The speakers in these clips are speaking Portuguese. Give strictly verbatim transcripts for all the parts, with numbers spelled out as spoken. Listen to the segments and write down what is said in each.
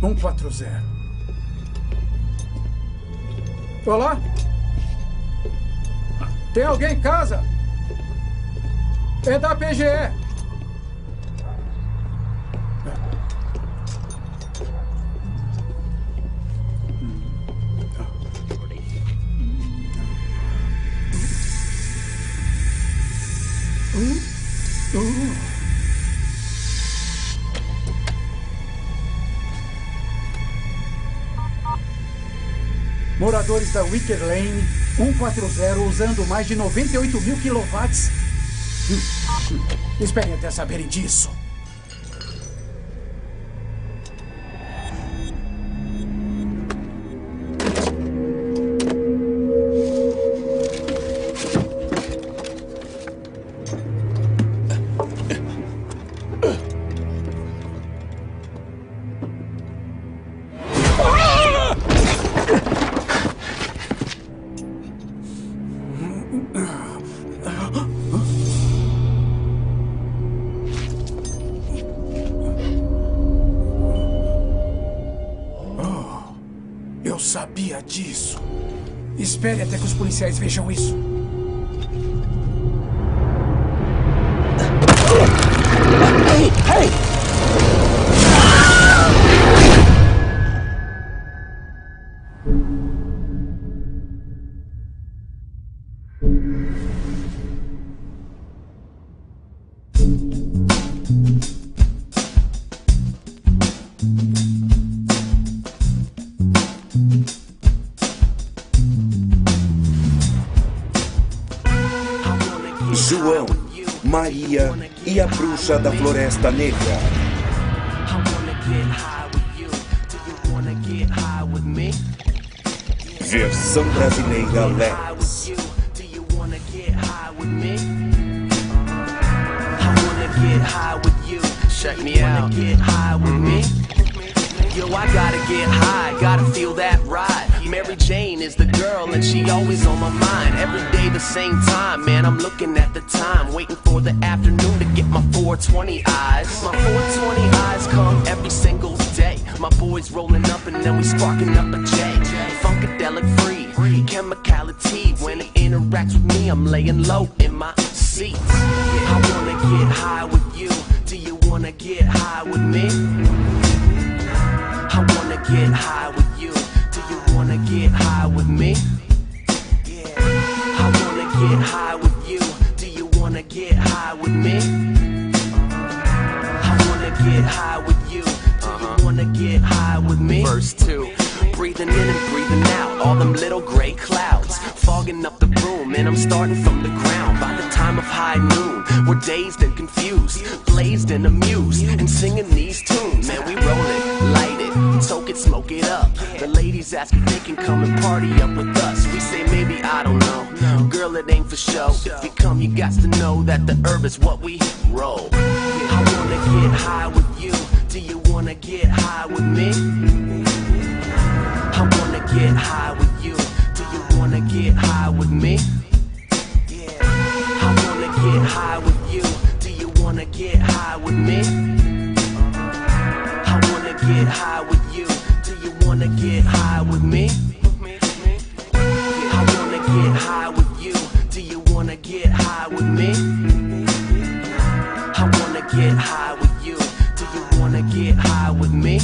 um quatro zero. Olá? Tem alguém em casa? É da P G E. Uh, uh. Moradores da Wicker Lane, um quatro zero, usando mais de noventa e oito mil quilowatts. Hum, hum. Esperem até saberem disso. Eu sabia disso. Espere até que os policiais vejam isso. Ei, ei! João, Maria e a Bruxa da Floresta Negra. Versão brasileira Lex. Check me out. Yo, I gotta get high, gotta feel that ride. Mary Jane is the girl and she always on my mind. Every day the same time, man, I'm looking at the time, waiting for the afternoon to get my four twenty eyes. My four twenty eyes come every single day. My boys rolling up and then we sparking up a J. Funkadelic free, chemicality. When it interacts with me, I'm laying low in my seats. I wanna get high with you. Do you wanna get high with me? I wanna get high with you. Do you wanna get high with me? Yeah. I wanna get high with you. Do you wanna get high with me? I wanna get high with you. Do you wanna get high with me? Verse two. Breathing in and breathing out, all them little gray clouds fogging up the room, and I'm starting from the ground. By the time of high noon, we're dazed and confused, blazed and amused, and singing these tunes. Man, we roll it, light it, soak it, smoke it up. The ladies ask if they can come and party up with us. We say maybe, I don't know. Girl, it ain't for show. If you come, you got to know that the herb is what we roll. I wanna get high with you. Do you wanna get high with me? I wanna get high with you. Do you wanna get high with me? Yeah. I wanna get high with you. Do you wanna get high with me? I wanna get high with you. Do you wanna get high with me? I wanna get high with you. Do you wanna get high with me? I wanna get high with you. Do you wanna get high with me?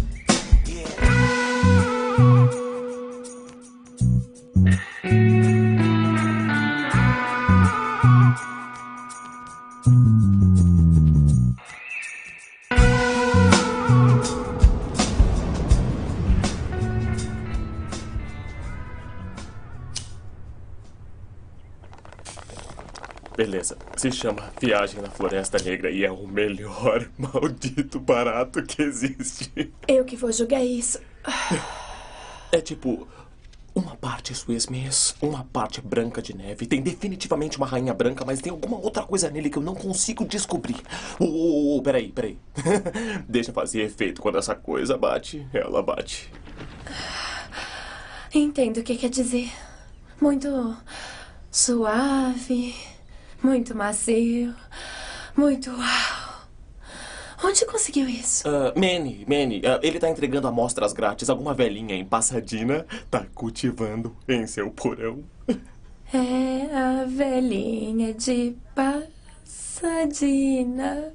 Beleza, se chama Viagem na Floresta Negra e é o melhor maldito barato que existe. Eu que vou jogar isso. É tipo, uma parte Swiss Miss, uma parte Branca de Neve. Tem definitivamente uma rainha branca, mas tem alguma outra coisa nele que eu não consigo descobrir. Oh, oh, oh, peraí, peraí. Deixa fazer efeito. Quando essa coisa bate, ela bate. Entendo o que quer dizer. Muito suave, muito macio, muito uau. Onde conseguiu isso? Uh, Manny, Manny, uh, ele tá entregando amostras grátis. Alguma velhinha em Pasadena tá cultivando em seu porão. É a velhinha de Pasadena.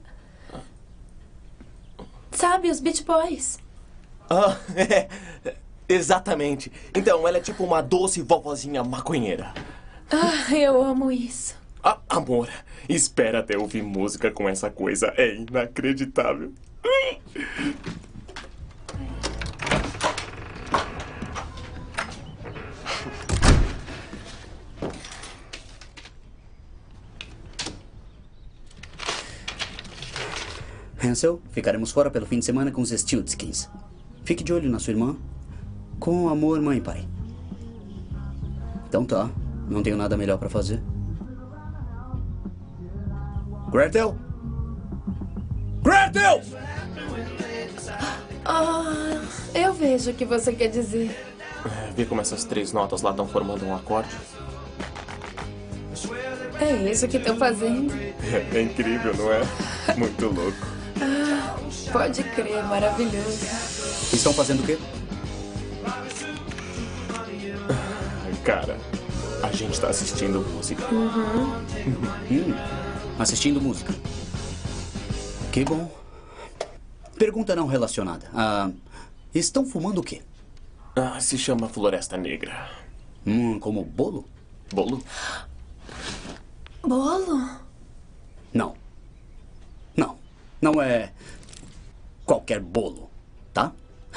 Sabe, os Beach Boys. Ah, é, exatamente. Então, ela é tipo uma doce vovozinha maconheira. Ah, eu amo isso. Ah, amor, espera até ouvir música com essa coisa. É inacreditável. Hansel, ficaremos fora pelo fim de semana com os Stiltskins. Fique de olho na sua irmã. Com amor, mãe e pai. Então tá, não tenho nada melhor pra fazer. Gretel! Gretel! Ah, eu vejo o que você quer dizer. É, vê como essas três notas lá estão formando um acorde. É isso que estão fazendo. É, é incrível, não é? Muito louco. Ah, pode crer, maravilhoso. Estão fazendo o quê? Cara, a gente tá assistindo música. Uhum. Hum, assistindo música. Que bom. Pergunta não relacionada. Ah, estão fumando o quê? Ah, se chama Floresta Negra. Hum, como bolo? Bolo? Bolo? Não. Não. Não é qualquer bolo, tá?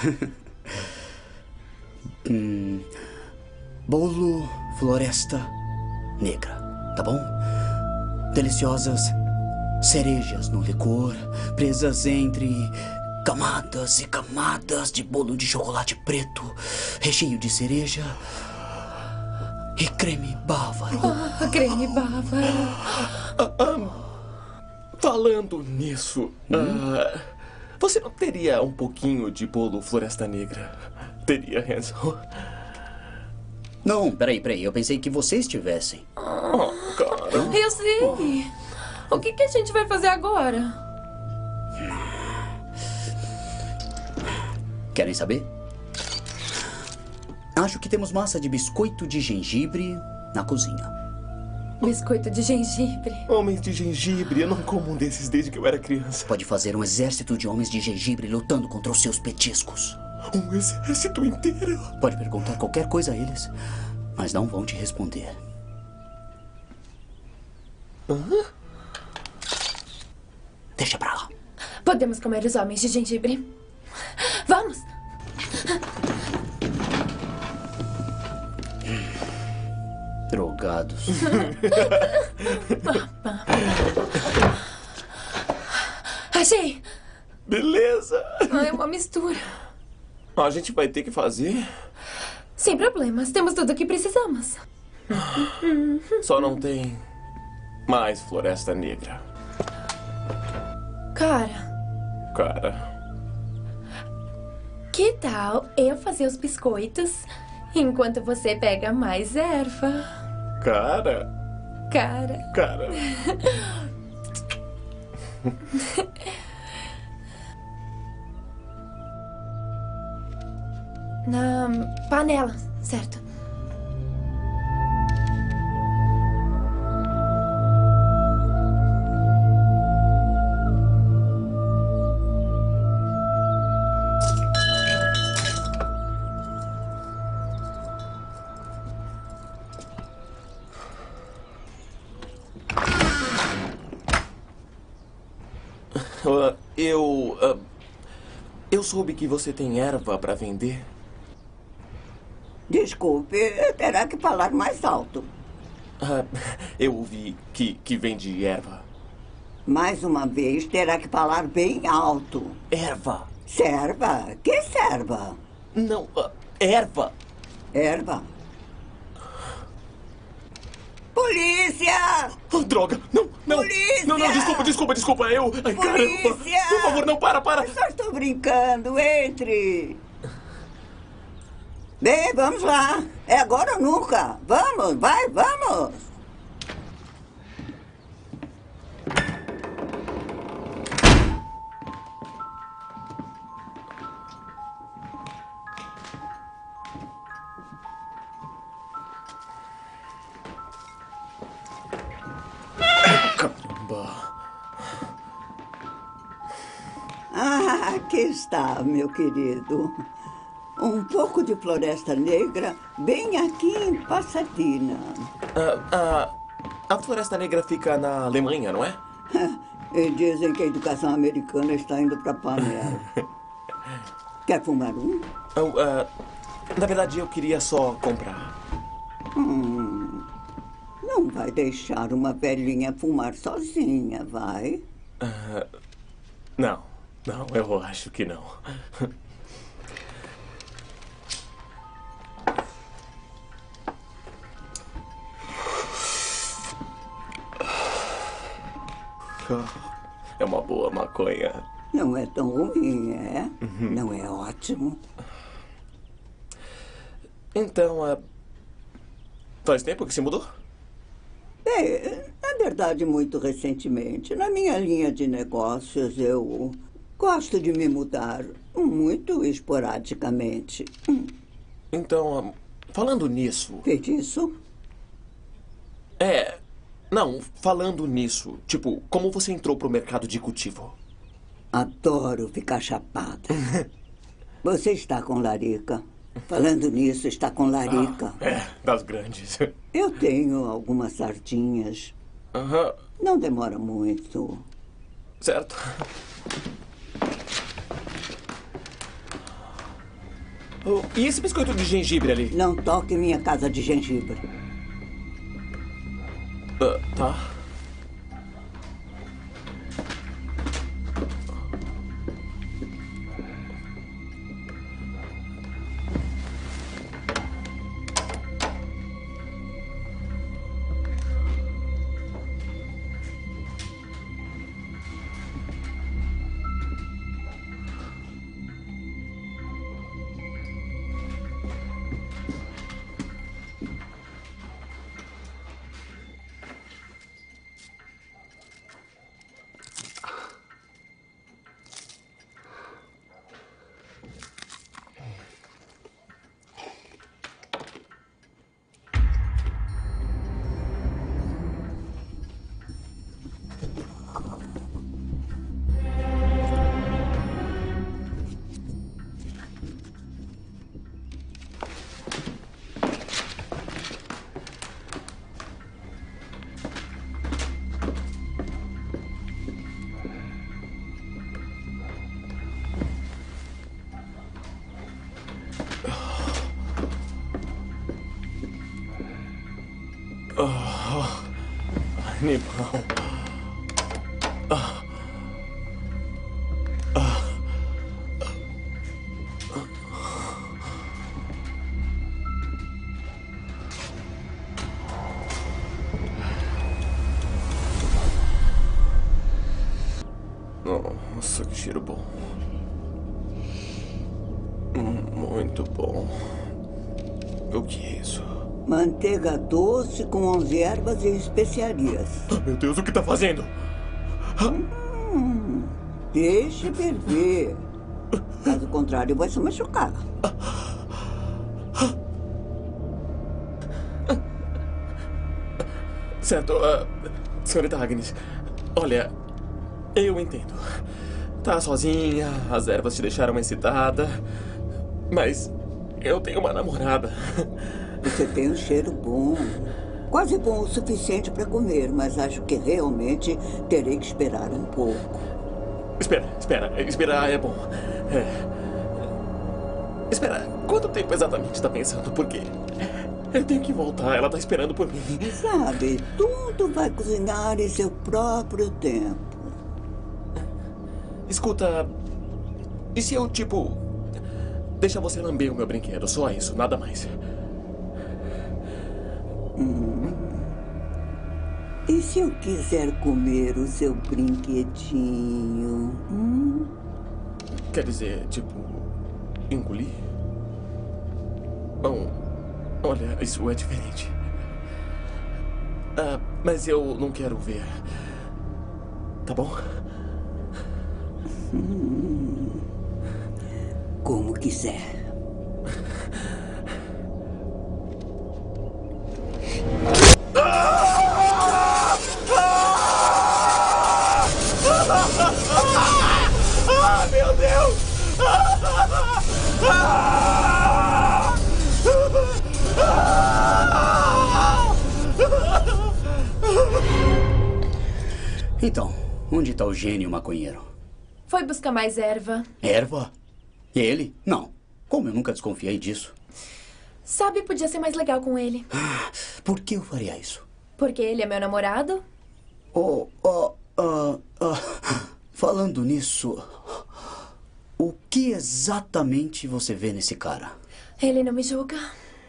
hum, bolo Floresta Negra, tá bom? Deliciosas cerejas no licor, presas entre camadas e camadas de bolo de chocolate preto, recheio de cereja e creme bávaro. Ah, creme bávaro. Ah, ah, falando nisso, hum? ah, você não teria um pouquinho de bolo Floresta Negra? Teria, Hansel? Não, peraí, peraí. Eu pensei que vocês tivessem. Oh, cara. Eu sei. O que, que a gente vai fazer agora? Querem saber? Acho que temos massa de biscoito de gengibre na cozinha. Biscoito de gengibre? Homens de gengibre. Eu não como um desses desde que eu era criança. Pode fazer um exército de homens de gengibre lutando contra os seus petiscos. Um exército inteiro? Pode perguntar qualquer coisa a eles, mas não vão te responder. Hã? Deixa pra lá. Podemos comer os homens de gengibre. Vamos! Drogados. Achei! Beleza! É uma mistura. A gente vai ter que fazer? Sem problemas. Temos tudo o que precisamos. Só não tem mais Floresta Negra. Cara, Cara. que tal eu fazer os biscoitos enquanto você pega mais erva? Cara. Cara. Cara. Na panela, certo? Uh, eu... Uh, eu soube que você tem erva pra vender. Desculpe, terá que falar mais alto. Uh, eu ouvi que, que vende erva. Mais uma vez, terá que falar bem alto. Erva? Serva? Que serva? Não, uh, erva. Erva? Polícia! Oh, droga! Não, não! Polícia! Não, não, desculpa, desculpa, desculpa, eu... Ai, Polícia! caramba! Por favor, não, para, para! Eu só estou brincando, entre! Bem, vamos lá. É agora ou nunca. Vamos, vai, vamos! Ah, aqui está, meu querido. Um pouco de Floresta Negra bem aqui em Pasadena. Ah, ah, a Floresta Negra fica na Alemanha, não é? E dizem que a educação americana está indo para panela. Quer fumar um? Oh, ah, na verdade, eu queria só comprar. Hum, não vai deixar uma velhinha fumar sozinha, vai? Ah, não, não, eu acho que não. É uma boa maconha. Não é tão ruim, é? Uhum. Não é ótimo? Então, uh, faz tempo que se mudou? É, na verdade, muito recentemente. Na minha linha de negócios, eu gosto de me mudar muito esporadicamente. Então, uh, falando nisso... Feitiço? É... Não, falando nisso, tipo, como você entrou pro mercado de cultivo? Adoro ficar chapada. Você está com larica. Falando nisso, está com larica. Ah, é, das grandes. Eu tenho algumas sardinhas. Aham. Não demora muito. Certo. Oh, e esse biscoito de gengibre ali? Não toque minha casa de gengibre. Uh, tá. Oh, animal. Ah. Ah. Nossa, que cheiro bom. Muito bom. O que é isso? Manteiga doce com onze ervas e especiarias. Oh, meu Deus, o que tá fazendo? Hum, deixe ferver. Caso contrário, vai se machucar. Certo, uh, senhorita Agnes, olha, eu entendo. Tá sozinha, as ervas te deixaram excitada, mas eu tenho uma namorada. Você tem um cheiro bom. Quase bom o suficiente para comer, mas acho que realmente terei que esperar um pouco. Espera, espera. Esperar é bom. É. Espera, quanto tempo exatamente está pensando? Porque eu tenho que voltar, ela está esperando por mim. Sabe, tudo vai cozinhar em seu próprio tempo. Escuta, e se eu, tipo, deixar você lamber o meu brinquedo? Só isso, nada mais. Hum. E se eu quiser comer o seu brinquedinho? Hum? Quer dizer, tipo, engolir? Bom, olha, isso é diferente. Ah, mas eu não quero ver. Tá bom? Hum. Como quiser. Ah, Então, onde está o gênio maconheiro? Foi buscar mais erva. Erva? Ele? Não. Como eu nunca desconfiei disso? Sabe, podia ser mais legal com ele. Por que eu faria isso? Porque ele é meu namorado? Oh, oh, uh, uh, falando nisso, o que exatamente você vê nesse cara? Ele não me julga.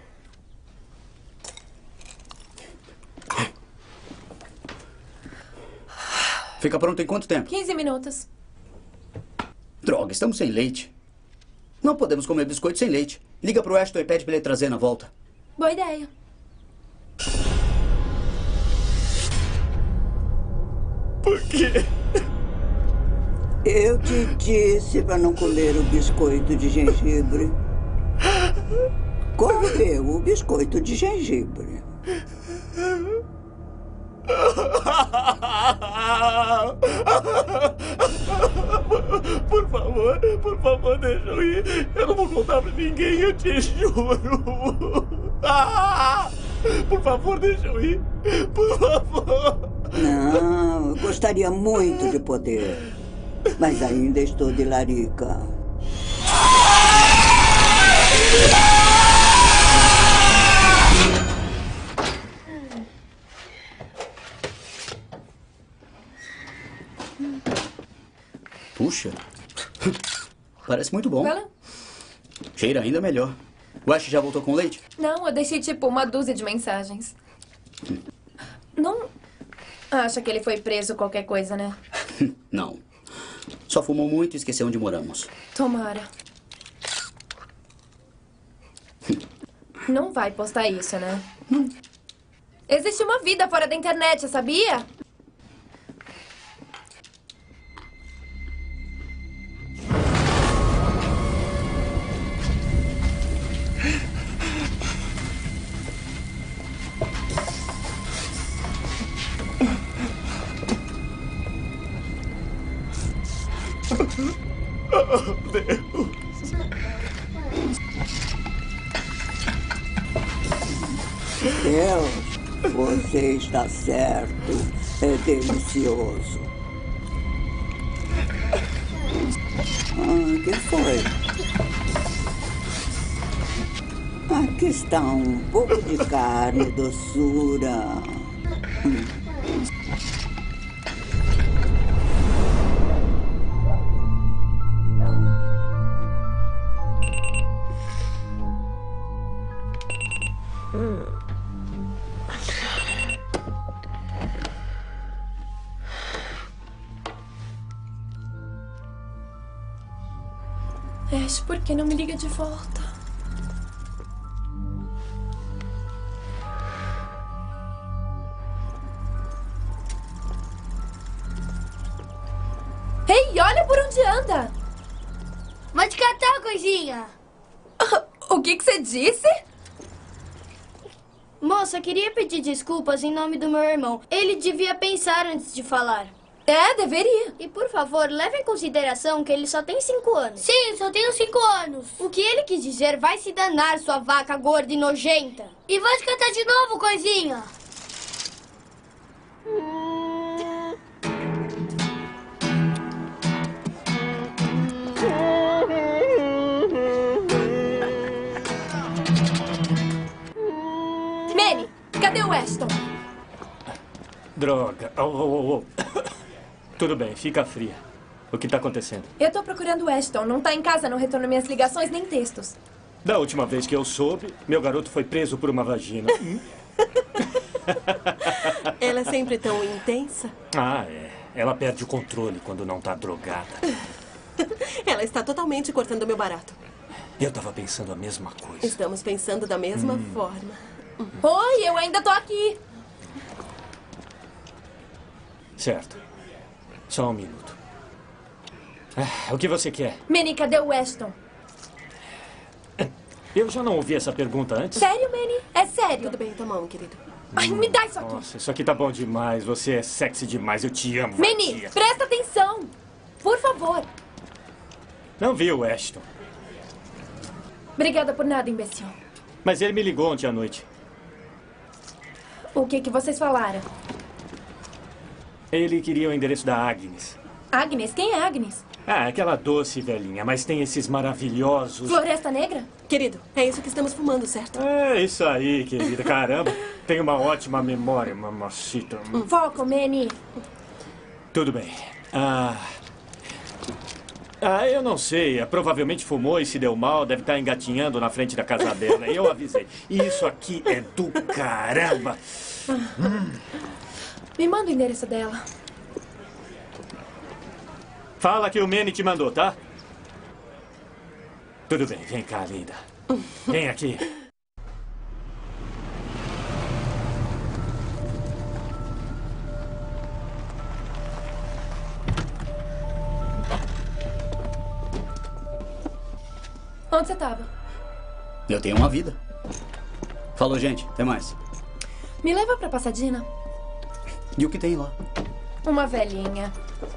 Fica pronto em quanto tempo? quinze minutos. Droga, estamos sem leite. Não podemos comer biscoito sem leite. Liga pro Ashton e pede pra ele trazer na volta. Boa ideia. Por quê? Eu te disse para não comer o biscoito de gengibre. Comeu o biscoito de gengibre. Por favor, por favor, deixa eu ir. Eu não vou contar pra ninguém, eu te juro. Por favor, deixa eu ir. Por favor. Não, eu gostaria muito de poder. Mas ainda estou de larica. Puxa. Parece muito bom. Vai lá. Cheira ainda melhor. O Ash já voltou com leite? Não, eu deixei tipo uma dúzia de mensagens. Não acha que ele foi preso qualquer coisa, né? Não. Só fumou muito e esqueceu onde moramos. Tomara. Não vai postar isso, né? Não. Existe uma vida fora da internet, sabia? Oh, Deus. Deus, você está certo. É delicioso. Ah, que foi? Aqui está um pouco de carne, doçura. Hum. Ash, por que não me liga de volta? Ei, olha por onde anda! Vai te catar, coisinha! O que que você disse? Moça, queria pedir desculpas em nome do meu irmão. Ele devia pensar antes de falar. É, deveria. E, por favor, leve em consideração que ele só tem cinco anos. Sim, só tenho cinco anos. O que ele quis dizer vai se danar, sua vaca gorda e nojenta. E vai te catar de novo, coisinha. Manny, cadê o Ashton? Droga. Oh, oh, oh. Tudo bem, fica fria. O que está acontecendo? Eu tô procurando o Ashton. Não tá em casa, não retorna minhas ligações nem textos. Da última vez que eu soube, meu garoto foi preso por uma vagina. Hum? Ela é sempre tão intensa. Ah, é. Ela perde o controle quando não tá drogada. Ela está totalmente cortando meu barato. Eu tava pensando a mesma coisa. Estamos pensando da mesma Hum. forma. Oi, eu ainda tô aqui. Certo. Só um minuto. Ah, o que você quer? Manny, cadê o Ashton? Eu já não ouvi essa pergunta antes. Sério, Manny? É sério? Tudo bem, toma um, querido. Ai, me dá isso aqui. Nossa, isso aqui tá bom demais. Você é sexy demais. Eu te amo. Manny, vadia. presta atenção. Por favor. Não viu, Ashton? Obrigada por nada, imbecil. Mas ele me ligou ontem à noite. O que que vocês falaram? Ele queria o endereço da Agnes. Agnes? Quem é Agnes? Ah, aquela doce velhinha, mas tem esses maravilhosos... Floresta Negra? Querido, é isso que estamos fumando, certo? É isso aí, querida. Caramba, tem uma ótima memória, mamacita. Foco, Manny. Tudo bem. Ah... Ah, eu não sei. Provavelmente fumou e se deu mal. Deve estar engatinhando na frente da casa dela. Eu avisei. Isso aqui é do caramba. Hum. Me manda o endereço dela. Fala que o Manny te mandou, tá? Tudo bem. Vem cá, linda. Vem aqui. Onde você estava? Eu tenho uma vida. Falou, gente. Até mais. Me leva pra Pasadena. E o que tem lá? Uma velhinha.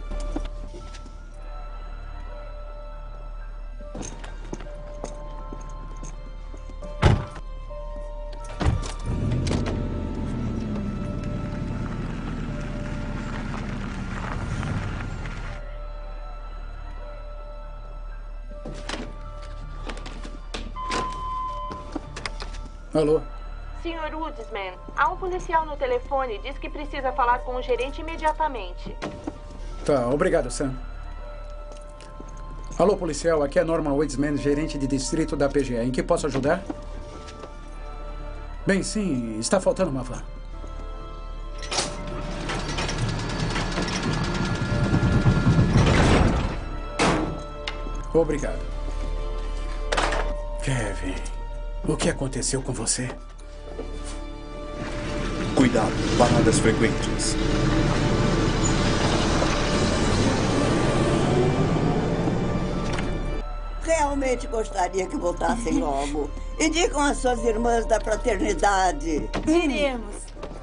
Alô? senhor Woodsman, há um policial no telefone. Diz que precisa falar com o gerente imediatamente. Tá, obrigado, Sam. Alô, policial. Aqui é Norman Woodsman, gerente de distrito da P G A. Em que posso ajudar? Bem, sim. Está faltando uma van. Obrigado. Kevin, o que aconteceu com você? Cuidado, paradas frequentes. Realmente gostaria que voltassem logo. E digam às suas irmãs da fraternidade. Iremos.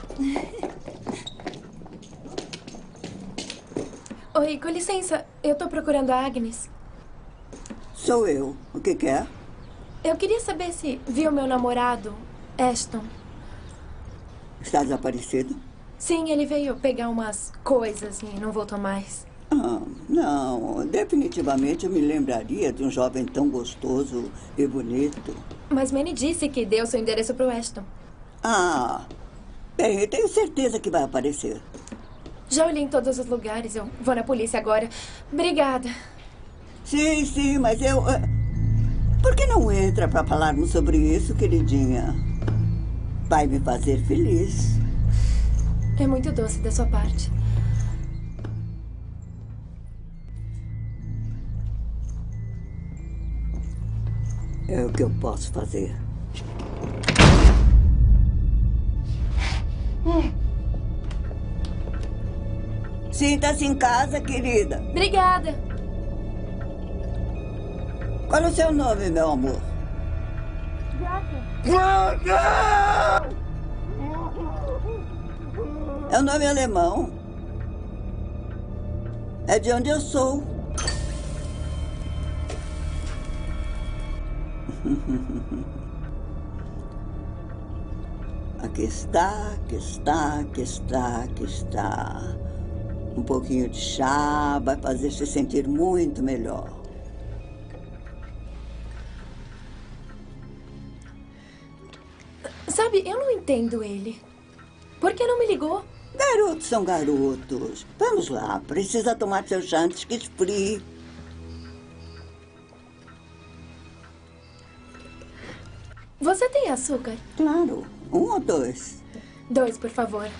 Oi, com licença. Eu tô procurando a Agnes. Sou eu. O que quer? Eu queria saber se viu meu namorado, Ashton. Está desaparecido? Sim, ele veio pegar umas coisas e não voltou mais. Ah, não. Definitivamente eu me lembraria de um jovem tão gostoso e bonito. Mas Manny disse que deu seu endereço pro Ashton. Ah, bem, eu tenho certeza que vai aparecer. Já olhei em todos os lugares. Eu vou na polícia agora. Obrigada. Sim, sim, mas eu... Por que não entra para falarmos sobre isso, queridinha? Vai me fazer feliz. É muito doce da sua parte. É o que eu posso fazer. Hum. Sinta-se em casa, querida. Obrigada. Qual é o seu nome, meu amor? Draca. É um nome alemão. É de onde eu sou. Aqui está, aqui está, aqui está, aqui está. Um pouquinho de chá vai fazer se sentir muito melhor. Sabe, eu não entendo ele. Por que não me ligou? Garotos são garotos. Vamos lá, precisa tomar seu chá antes que esfrie. Você tem açúcar? Claro. Um ou dois? Dois, por favor.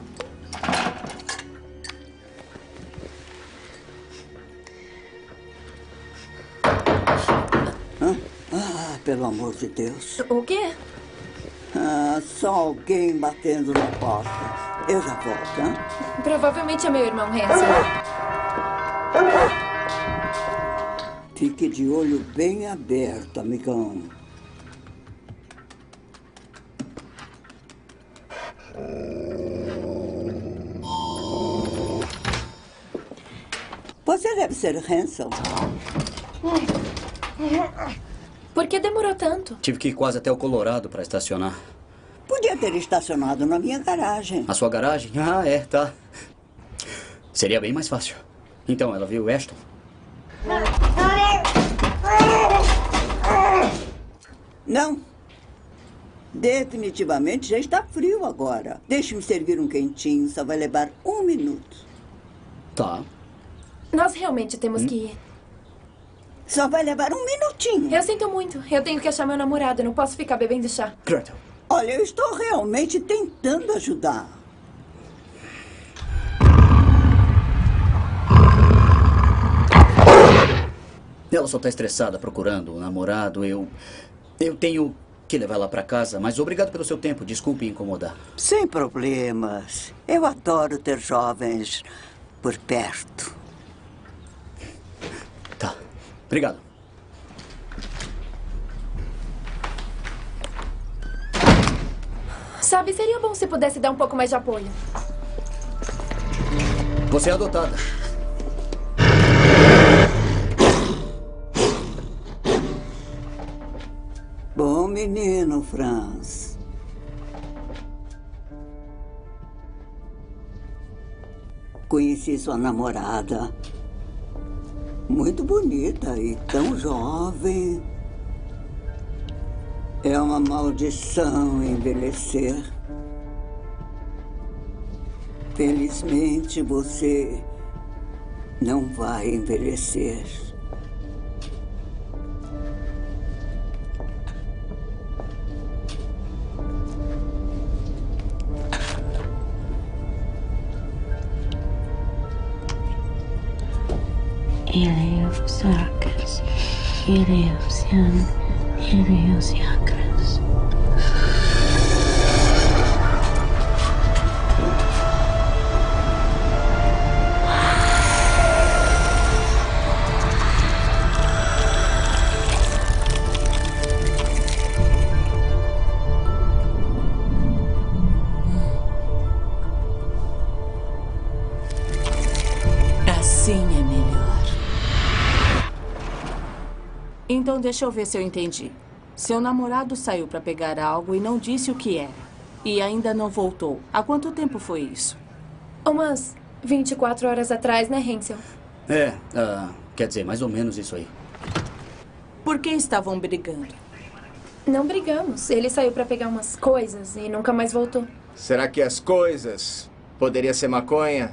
Hã? Ah, pelo amor de Deus. O quê? Ah, só alguém batendo na porta. Eu já volto, hein? Provavelmente é meu irmão Hanson. Fique de olho bem aberto, amigão. Você deve ser Hanson. Por que demorou tanto? Tive que ir quase até o Colorado para estacionar. Podia ter estacionado na minha garagem. A sua garagem? Ah, é, tá. Seria bem mais fácil. Então, ela viu o Ashton? Não. Definitivamente já está frio agora. Deixe-me servir um quentinho, só vai levar um minuto. Tá. Nós realmente temos hum? que ir. Só vai levar um minutinho. Eu sinto muito. Eu tenho que achar meu namorado. Eu não posso ficar bebendo chá. Gretel. Olha, eu estou realmente tentando ajudar. Ela só está estressada procurando um namorado. Eu... Eu tenho que levar ela para casa, mas obrigado pelo seu tempo. Desculpe incomodar. Sem problemas. Eu adoro ter jovens por perto. Tá. Obrigado. Sabe, seria bom se pudesse dar um pouco mais de apoio. Você é adotada. Bom menino, Franz. Conheci sua namorada. Muito bonita e tão jovem. É uma maldição envelhecer. Felizmente, você não vai envelhecer. Heliosacras, Heliosian, Heliosiacras. Assim é melhor. Então deixa eu ver se eu entendi. Seu namorado saiu para pegar algo e não disse o que era. E ainda não voltou. Há quanto tempo foi isso? Umas vinte e quatro horas atrás, né, Hensel? É, uh, quer dizer, mais ou menos isso aí. Por que estavam brigando? Não brigamos. Ele saiu para pegar umas coisas e nunca mais voltou. Será que as coisas poderia ser maconha?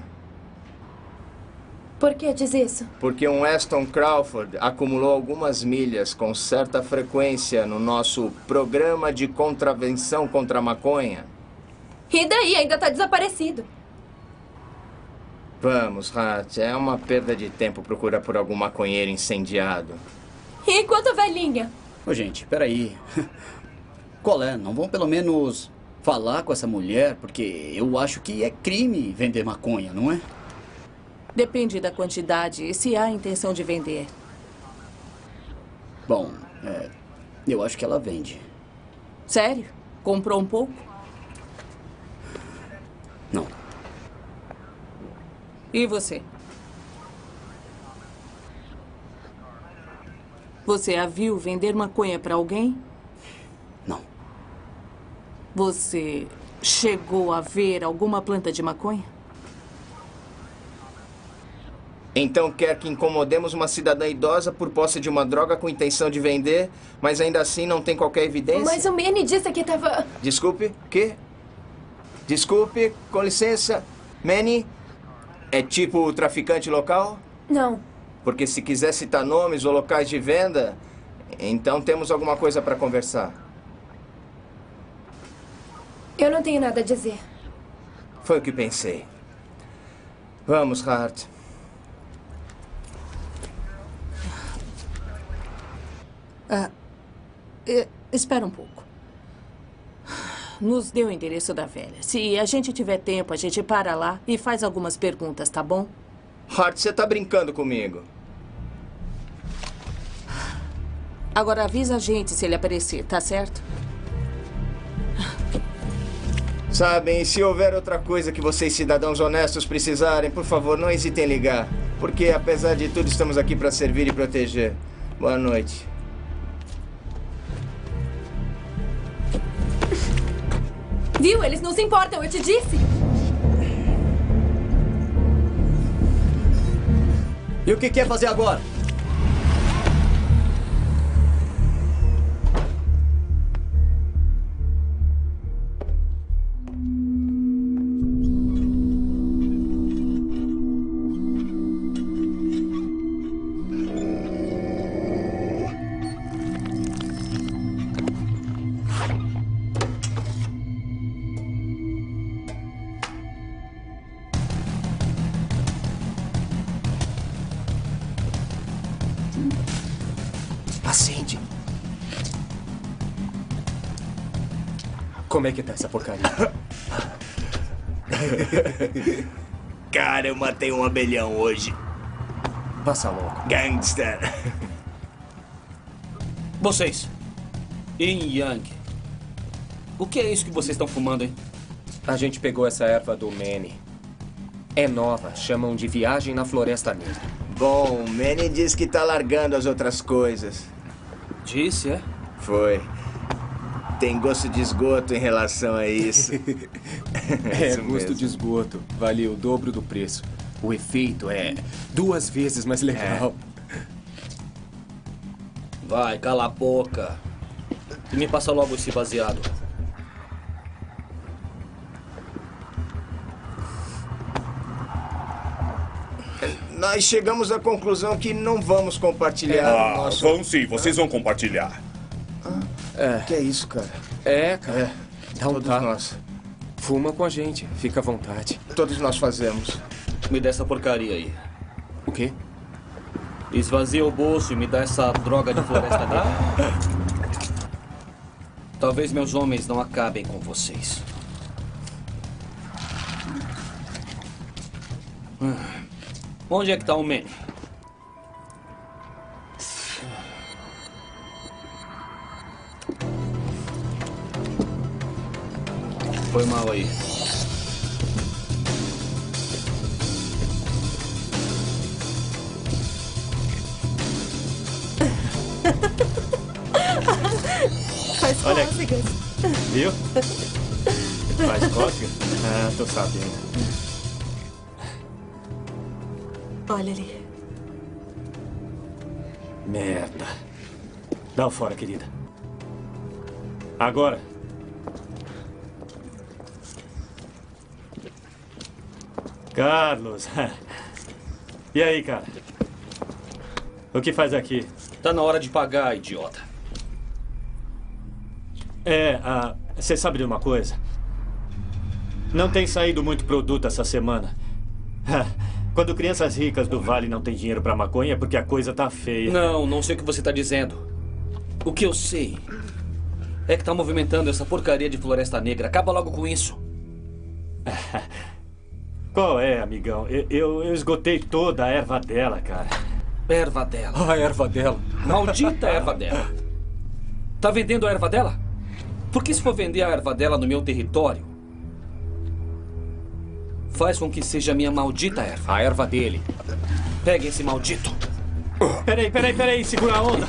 Por que diz isso? Porque um Aston Crawford acumulou algumas milhas com certa frequência no nosso programa de contravenção contra a maconha. E daí? Ainda tá desaparecido. Vamos, Hart. É uma perda de tempo procurar por algum maconheiro incendiado. E quanto a velhinha? Ô, gente, peraí. Qual é? Não vão pelo menos falar com essa mulher? Porque eu acho que é crime vender maconha, não é? Depende da quantidade e se há intenção de vender. Bom, é, eu acho que ela vende. Sério? Comprou um pouco? Não. E você? Você a viu vender maconha para alguém? Não. Você chegou a ver alguma planta de maconha? Então quer que incomodemos uma cidadã idosa por posse de uma droga com intenção de vender, mas ainda assim não tem qualquer evidência? Mas o Manny disse que estava... Desculpe, quê? Desculpe, com licença. Manny é tipo o traficante local? Não. Porque se quiser citar nomes ou locais de venda, então temos alguma coisa para conversar. Eu não tenho nada a dizer. Foi o que pensei. Vamos, Hart. Ah, eh, espera um pouco. Nos dê o endereço da velha. Se a gente tiver tempo, a gente para lá e faz algumas perguntas, tá bom? Hart, você tá brincando comigo. Agora avisa a gente se ele aparecer, tá certo? Sabem, e se houver outra coisa que vocês, cidadãos honestos, precisarem, por favor, não hesitem em ligar. Porque, apesar de tudo, estamos aqui para servir e proteger. Boa noite. Viu? Eles não se importam, eu te disse. E o que quer fazer agora? Acende. Como é que tá essa porcaria? Cara, eu matei um abelhão hoje. Passa logo. Gangster. Vocês, Yin Yang, o que é isso que vocês estão fumando, hein? A gente pegou essa erva do Manny. É nova, chamam de Viagem na Floresta Negra. Bom, o Manny diz que tá largando as outras coisas. Disse, é? Foi. Tem gosto de esgoto em relação a isso. É, Isso gosto mesmo. de esgoto. Vale o dobro do preço. O efeito é duas vezes mais legal. Vai, cala a boca. E me passa logo esse baseado. Nós chegamos à conclusão que não vamos compartilhar Ah, o nosso... vão sim, vocês vão compartilhar. É. Que é isso, cara? É, cara. Dá um Todos tapa. nós. Fuma com a gente. Fica à vontade. Todos nós fazemos. Me dá essa porcaria aí. O quê? Esvazia o bolso e me dá essa droga de floresta negra. Talvez meus homens não acabem com vocês. Ah. Onde é que tá o Manny? Foi mal aí. Faz Olha cócegas. Viu? Faz cócega? Ah, tô sabendo. Olha ali. Merda. Dá o fora, querida. Agora. Carlos. E aí, cara? O que faz aqui? Tá na hora de pagar, idiota. É, ah, você sabe de uma coisa? Não tem saído muito produto essa semana. Quando crianças ricas do Vale não têm dinheiro pra maconha é porque a coisa tá feia. Não, não sei o que você tá dizendo. O que eu sei é que tá movimentando essa porcaria de Floresta Negra. Acaba logo com isso. Qual é, amigão? Eu, eu, eu esgotei toda a erva dela, cara. Erva dela. A erva dela. Maldita erva dela. Tá vendendo a erva dela? Porque se for vender a erva dela no meu território, faz com que seja a minha maldita erva. A erva dele. Pegue esse maldito. Peraí, peraí, peraí. Segura a onda.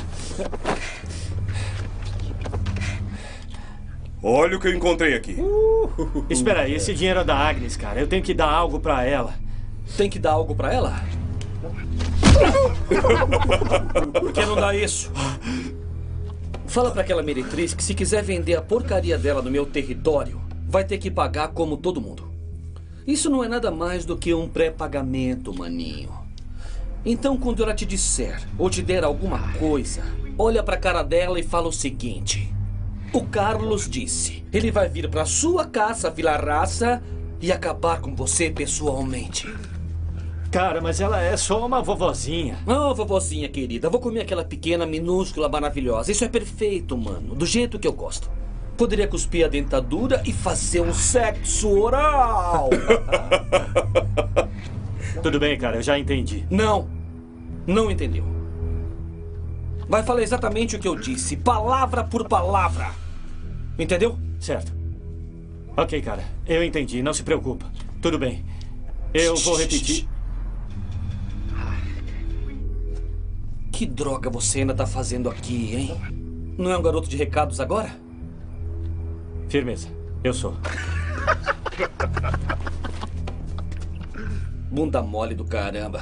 Olha o que eu encontrei aqui. Uh, espera aí, esse dinheiro é da Agnes, cara. Eu tenho que dar algo pra ela. Tem que dar algo pra ela? Por que não dá isso? Fala pra aquela meretriz que se quiser vender a porcaria dela no meu território, vai ter que pagar como todo mundo. Isso não é nada mais do que um pré-pagamento, maninho. Então, quando ela te disser ou te der alguma coisa, olha pra cara dela e fala o seguinte: o Carlos disse, ele vai vir pra sua casa, Vila Raça, e acabar com você pessoalmente. Cara, mas ela é só uma vovozinha. Oh, vovozinha querida, vou comer aquela pequena, minúscula, maravilhosa. Isso é perfeito, mano, do jeito que eu gosto. Poderia cuspir a dentadura e fazer um sexo oral. Tudo bem, cara, eu já entendi. Não, não entendeu. Vai falar exatamente o que eu disse, palavra por palavra. Entendeu? Certo. Ok, cara, eu entendi, não se preocupa. Tudo bem. Eu vou repetir. Que droga você ainda tá fazendo aqui, hein? Não é um garoto de recados agora? Firmeza, eu sou. Bunda mole do caramba.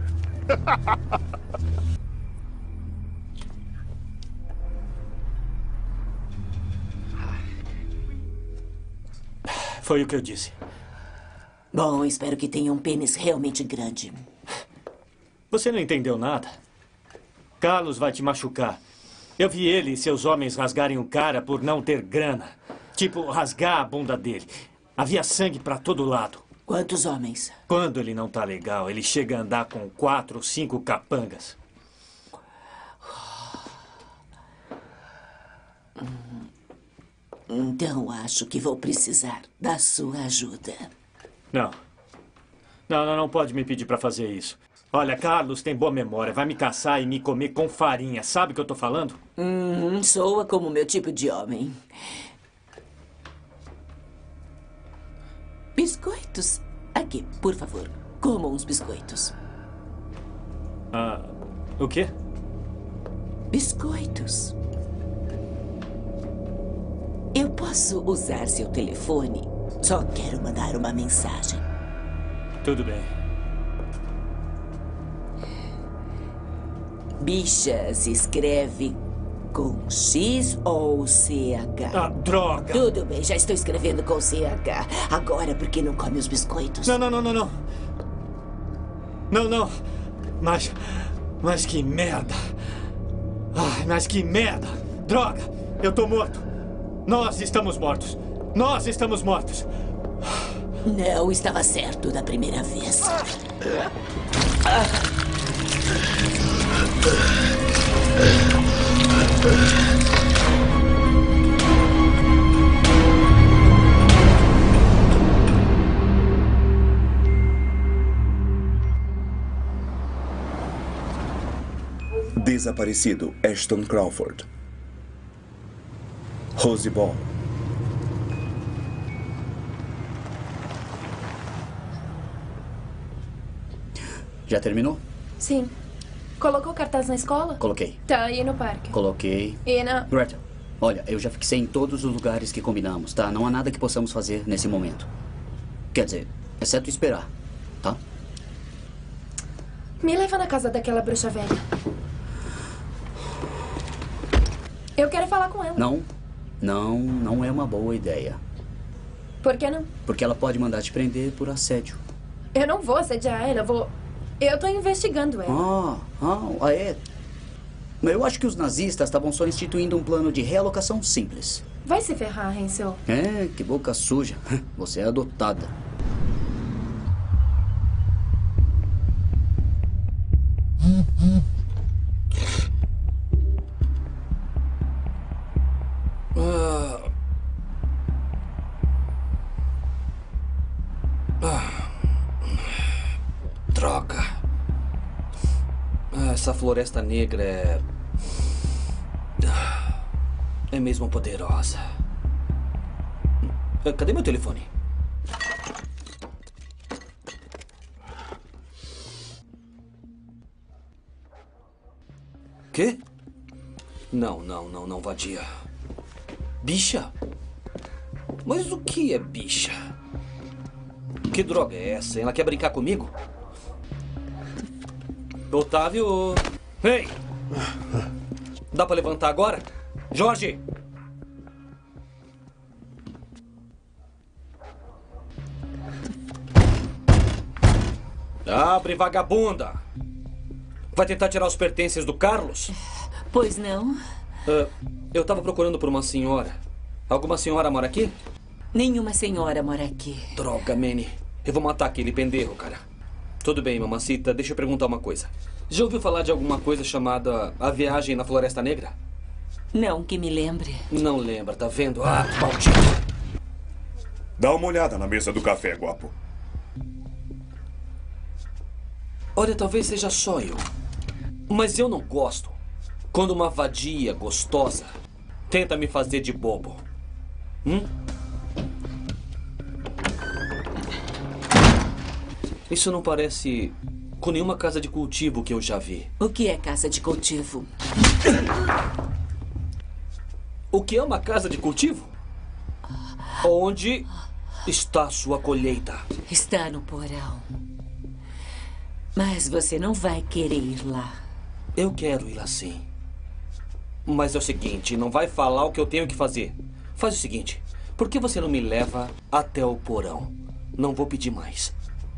Foi o que eu disse. Bom, espero que tenha um pênis realmente grande. Você não entendeu nada. Carlos vai te machucar. Eu vi ele e seus homens rasgarem o cara por não ter grana. Tipo, rasgar a bunda dele. Havia sangue pra todo lado. Quantos homens? Quando ele não tá legal, ele chega a andar com quatro ou cinco capangas. Então acho que vou precisar da sua ajuda. Não. Não, não, não pode me pedir pra fazer isso. Olha, Carlos tem boa memória. Vai me caçar e me comer com farinha. Sabe o que eu tô falando? Hum, soa como meu tipo de homem. Biscoitos. Aqui, por favor. Comam uns biscoitos. Ah, o quê? Biscoitos. Eu posso usar seu telefone? Só quero mandar uma mensagem. Tudo bem. Bicha se escreve com X ou C H? Ah, droga! Tudo bem, já estou escrevendo com C H. Agora, por que não come os biscoitos? Não, não, não, não, não. Não, não. Mas... Mas que merda. Ai, mas que merda. Droga! Eu tô morto. Nós estamos mortos. Nós estamos mortos. Não, estava certo da primeira vez. Desaparecido Ashton Crawford. Rose Ball. Já terminou? Sim. Colocou cartaz na escola? Coloquei. Tá, e no parque? Coloquei. E na... Gretel, olha, eu já fixei em todos os lugares que combinamos, tá? Não há nada que possamos fazer nesse momento. Quer dizer, exceto esperar, tá? Me leva na casa daquela bruxa velha. Eu quero falar com ela. Não, não, não é uma boa ideia. Por que não? Porque ela pode mandar te prender por assédio. Eu não vou assediar ela, eu vou... Eu tô investigando ela. Ah, ah, é. Mas eu acho que os nazistas estavam só instituindo um plano de realocação simples. Vai se ferrar, Hensel. É, que boca suja. Você é adotada. Ah. Ah. Droga. Ah, essa floresta negra é... É mesmo poderosa. Ah, cadê meu telefone? Quê? Não, não, não, não, vadia. Bicha? Mas o que é bicha? Que droga é essa? Ela quer brincar comigo? Otávio... Ei! Dá pra levantar agora? Jorge! Abre, vagabunda! Vai tentar tirar os pertences do Carlos? Pois não. Uh, eu tava procurando por uma senhora. Alguma senhora mora aqui? Nenhuma senhora mora aqui. Droga, Manny. Eu vou matar aquele pendejo, cara. Tudo bem, mamacita. Deixa eu perguntar uma coisa. Já ouviu falar de alguma coisa chamada A Viagem na Floresta Negra? Não que me lembre. Não lembra, tá vendo? Ah, maldito. Dá uma olhada na mesa do café, guapo. Olha, talvez seja só eu. Mas eu não gosto quando uma vadia gostosa tenta me fazer de bobo. Hum? Isso não parece com nenhuma casa de cultivo que eu já vi. O que é casa de cultivo? O que é uma casa de cultivo? Onde está sua colheita? Está no porão. Mas você não vai querer ir lá. Eu quero ir lá sim. Mas é o seguinte, não vai falar o que eu tenho que fazer. Faz o seguinte, por que você não me leva até o porão? Não vou pedir mais.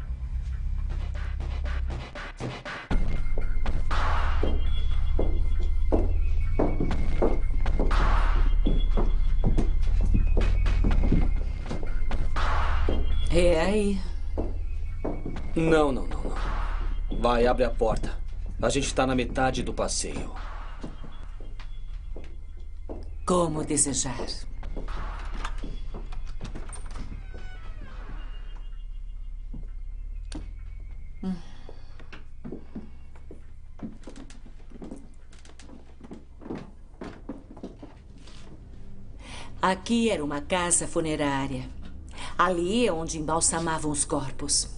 É aí. Não, não, não, não. Vai, abre a porta. A gente está na metade do passeio. Como desejar. Hum. Aqui era uma casa funerária. Ali é onde embalsamavam os corpos.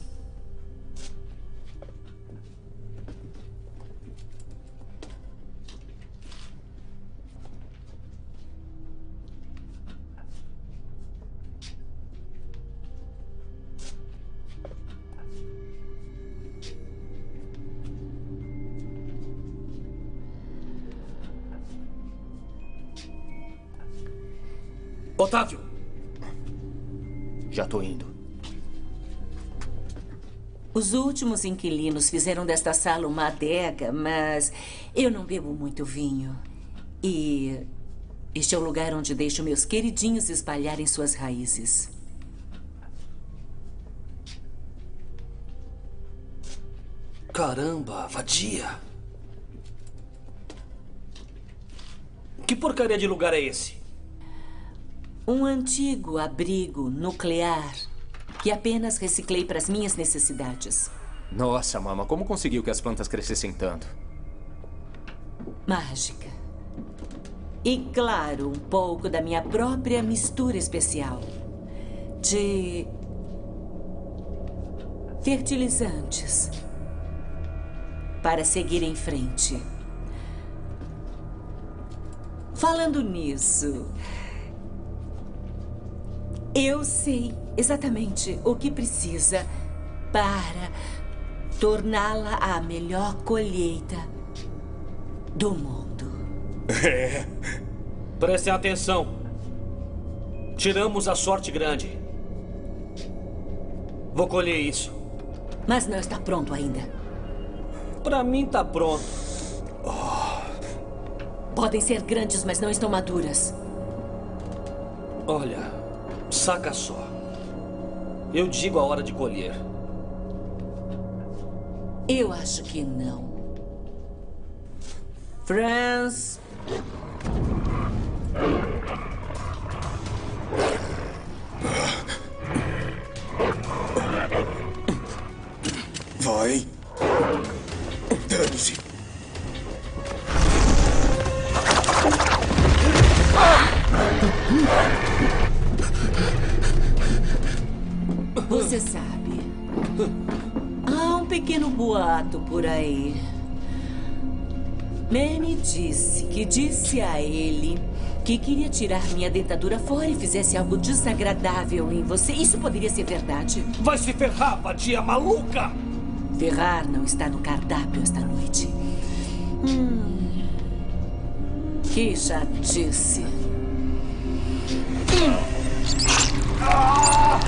Otávio! Já tô indo. Os últimos inquilinos fizeram desta sala uma adega, mas eu não bebo muito vinho. E este é o lugar onde deixo meus queridinhos espalharem suas raízes. Caramba, vadia! Que porcaria de lugar é esse? Um antigo abrigo nuclear que apenas reciclei para as minhas necessidades. Nossa, mama, como conseguiu que as plantas crescessem tanto? Mágica. E, claro, um pouco da minha própria mistura especial de fertilizantes para seguir em frente. Falando nisso, eu sei exatamente o que precisa para torná-la a melhor colheita do mundo. É. Prestem atenção. Tiramos a sorte grande. Vou colher isso. Mas não está pronto ainda. Pra mim tá pronto. Oh. Podem ser grandes, mas não estão maduras. Olha, saca só. Eu digo a hora de colher. Eu acho que não. Franz. Vai. Dane-se. Você sabe, há um pequeno boato por aí. Manny disse que disse a ele que queria tirar minha dentadura fora e fizesse algo desagradável em você. Isso poderia ser verdade? Vai se ferrar, vadia maluca! Ferrar não está no cardápio esta noite. Hum. Que chatice. Hum. Ah!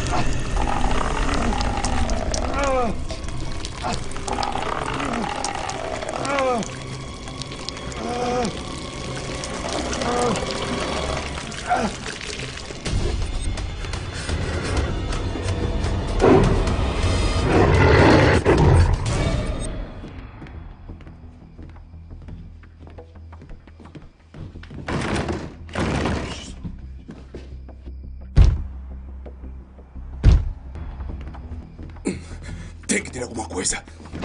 Tem que ter alguma coisa.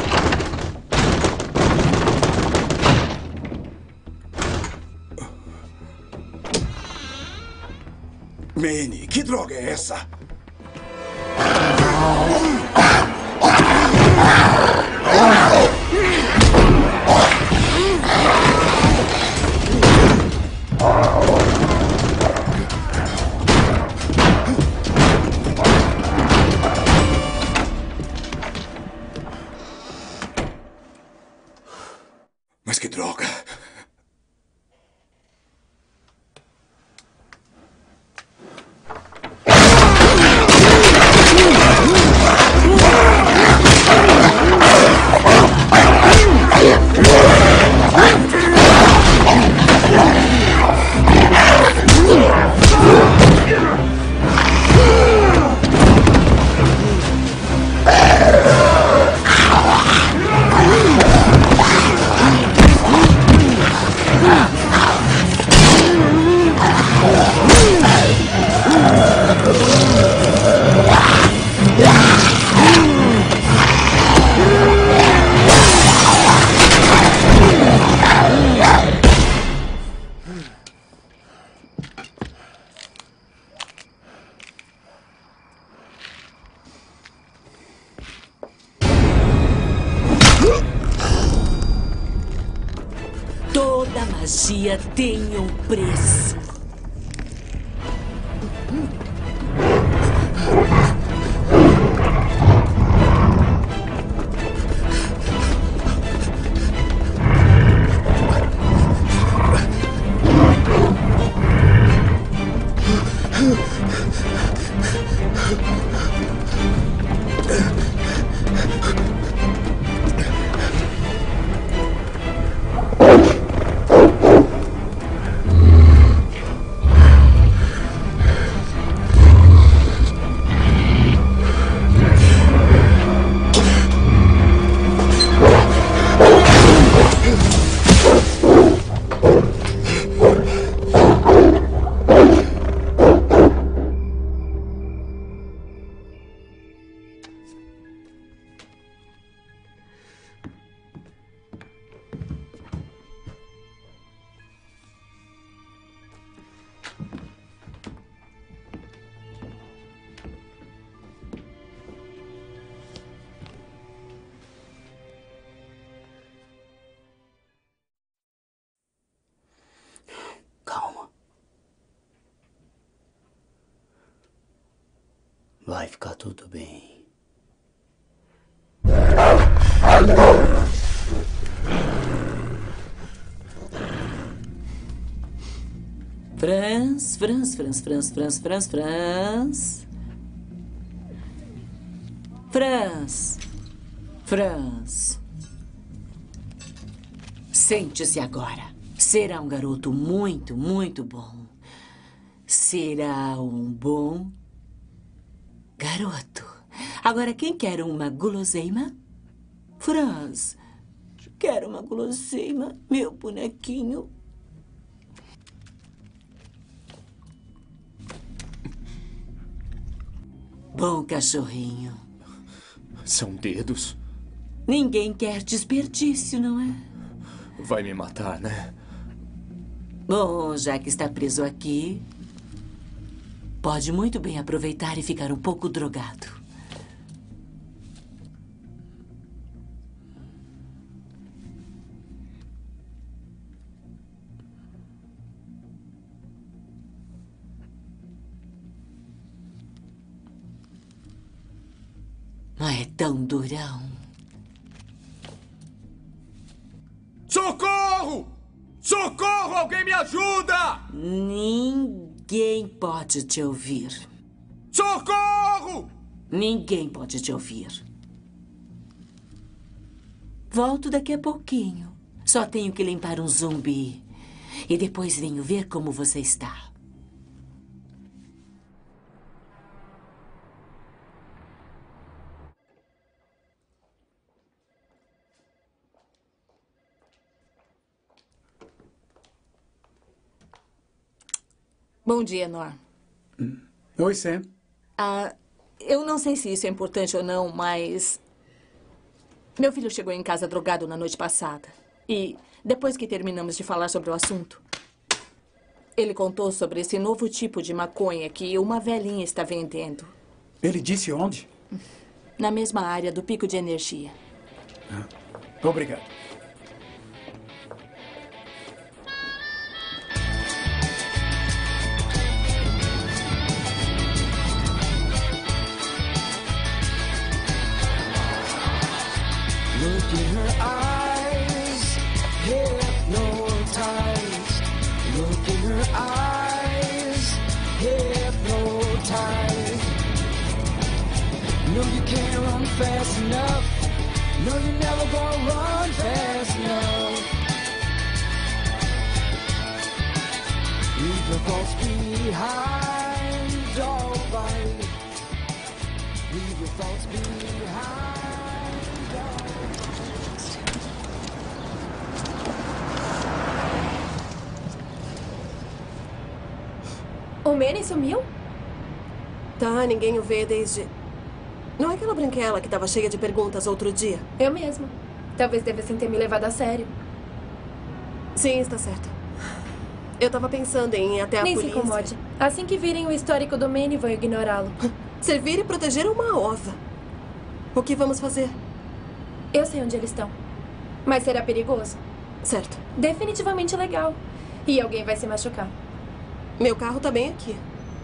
Manny, que droga é essa? que droga. Toda magia tem um preço. Calma. Vai ficar tudo bem. Franz, Franz, Franz, Franz, Franz, Franz, Franz. Franz. Franz. Sente-se agora. Será um garoto muito, muito bom. Será um bom garoto. Agora, quem quer uma guloseima? Franz, quero uma guloseima, meu bonequinho. Bom cachorrinho. São dedos? Ninguém quer desperdício, não é? Vai me matar, né? Bom, já que está preso aqui, pode muito bem aproveitar e ficar um pouco drogado. Não é tão durão. Socorro! Socorro! Alguém me ajuda! Ninguém pode te ouvir. Socorro! Ninguém pode te ouvir. Volto daqui a pouquinho. Só tenho que limpar um zumbi. E depois venho ver como você está. Bom dia, Norm. Oi, Sam. Ah, eu não sei se isso é importante ou não, mas... Meu filho chegou em casa drogado na noite passada. E depois que terminamos de falar sobre o assunto, ele contou sobre esse novo tipo de maconha que uma velhinha está vendendo. Ele disse onde? Na mesma área do pico de energia. Ah, obrigado. Look in her eyes, yeah. your eyes hypnotize. No, you can't run fast enough. No, you're never gonna run fast enough. Leave your thoughts behind, alright. Leave your thoughts behind, alright. O Manny sumiu? Tá, ninguém o vê desde... Não é aquela branquela que estava cheia de perguntas outro dia? Eu mesma. Talvez devessem ter me levado a sério. Sim, está certo. Eu estava pensando em ir até a Nem polícia. se incomode. Assim que virem o histórico do Manny, vão ignorá-lo. Servir e proteger uma ova. O que vamos fazer? Eu sei onde eles estão. Mas será perigoso? Certo. Definitivamente legal. E alguém vai se machucar. Meu carro tá bem aqui.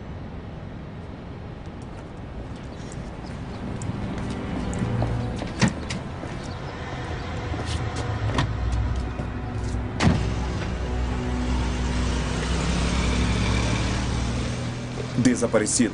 Desaparecido.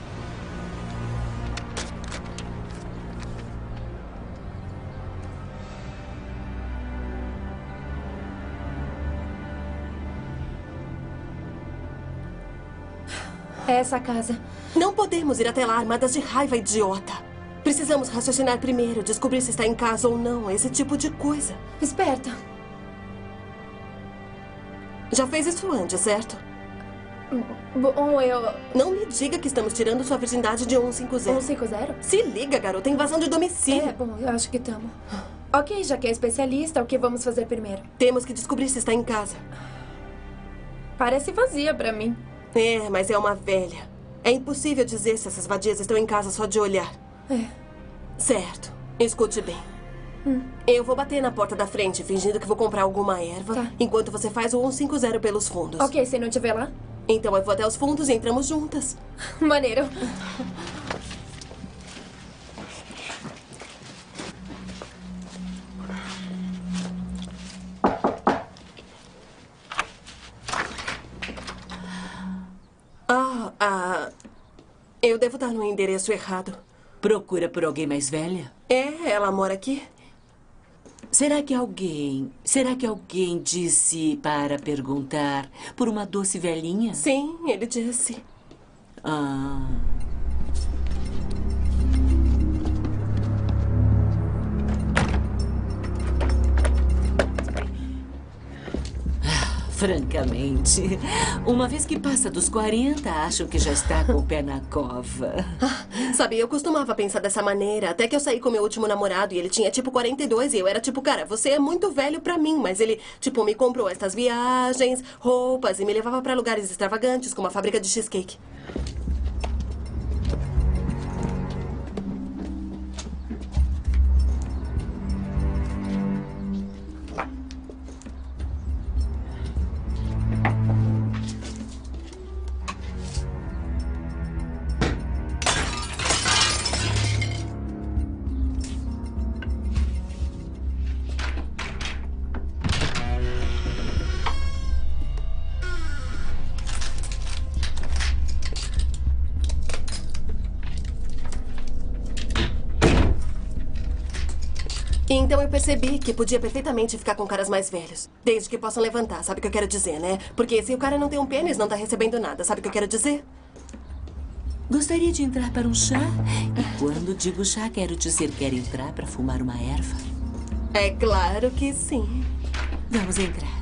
É essa a casa. Não podemos ir até lá armadas de raiva, idiota. Precisamos raciocinar primeiro, descobrir se está em casa ou não, esse tipo de coisa. Esperta. Já fez isso antes, certo? Bom, eu... Não me diga que estamos tirando sua virgindade de cento e cinquenta. cento e cinquenta? Se liga, garota. Invasão de domicílio. É, bom, eu acho que estamos. Ok, já que é especialista, o que vamos fazer primeiro? Temos que descobrir se está em casa. Parece vazia pra mim. É, mas é uma velha. É impossível dizer se essas vadias estão em casa só de olhar. É. Certo. Escute bem. Hum. Eu vou bater na porta da frente, fingindo que vou comprar alguma erva, tá. enquanto você faz o cento e cinquenta pelos fundos. Ok, se não estiver lá? Então eu vou até os fundos e entramos juntas. Maneiro. Ah, ah, eu devo estar no endereço errado. Procura por alguém mais velha? É, ela mora aqui. Será que alguém... Será que alguém disse para perguntar por uma doce velhinha? Sim, ele disse. Ah... Francamente, uma vez que passa dos quarenta, acho que já está com o pé na cova. Ah, sabe, eu costumava pensar dessa maneira, até que eu saí com meu último namorado e ele tinha tipo quarenta e dois e eu era tipo, cara, você é muito velho pra mim, mas ele, tipo, me comprou estas viagens, roupas e me levava pra lugares extravagantes, como a fábrica de cheesecake. Então eu percebi que podia perfeitamente ficar com caras mais velhos. Desde que possam levantar, sabe o que eu quero dizer, né? Porque se o cara não tem um pênis, não tá recebendo nada, sabe o que eu quero dizer? Gostaria de entrar para um chá? E quando digo chá, quero dizer quero entrar para fumar uma erva. É claro que sim. Vamos entrar.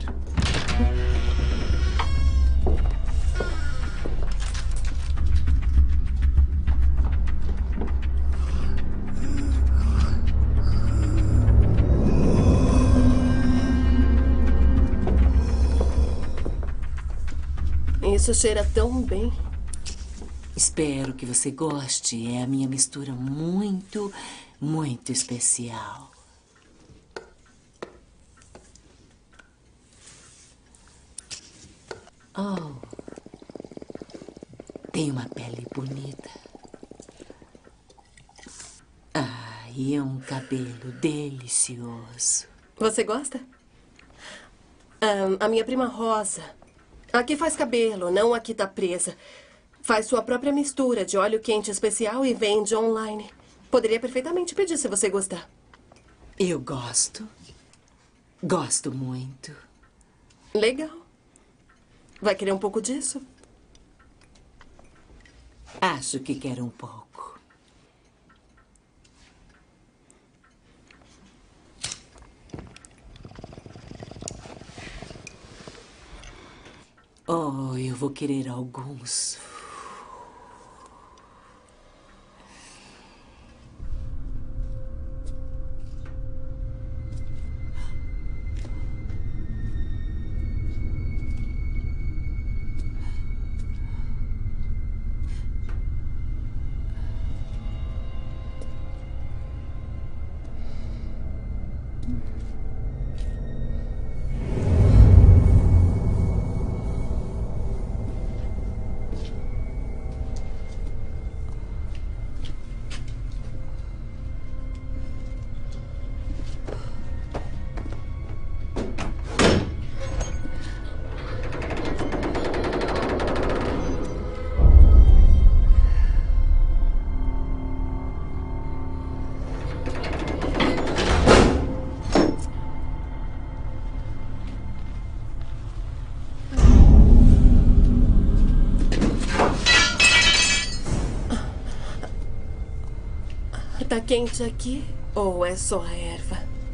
Isso cheira tão bem. Espero que você goste. É a minha mistura muito, muito especial. Oh. Tem uma pele bonita. Ah, e é um cabelo delicioso. Você gosta? Um, a minha prima Rosa Aqui faz cabelo, não aqui tá presa. Faz sua própria mistura de óleo quente especial e vende online. Poderia perfeitamente pedir se você gostar. Eu gosto. Gosto muito. Legal. Vai querer um pouco disso? Acho que quero um pouco. Oh, eu vou querer alguns. Tá quente aqui ou é só a erva?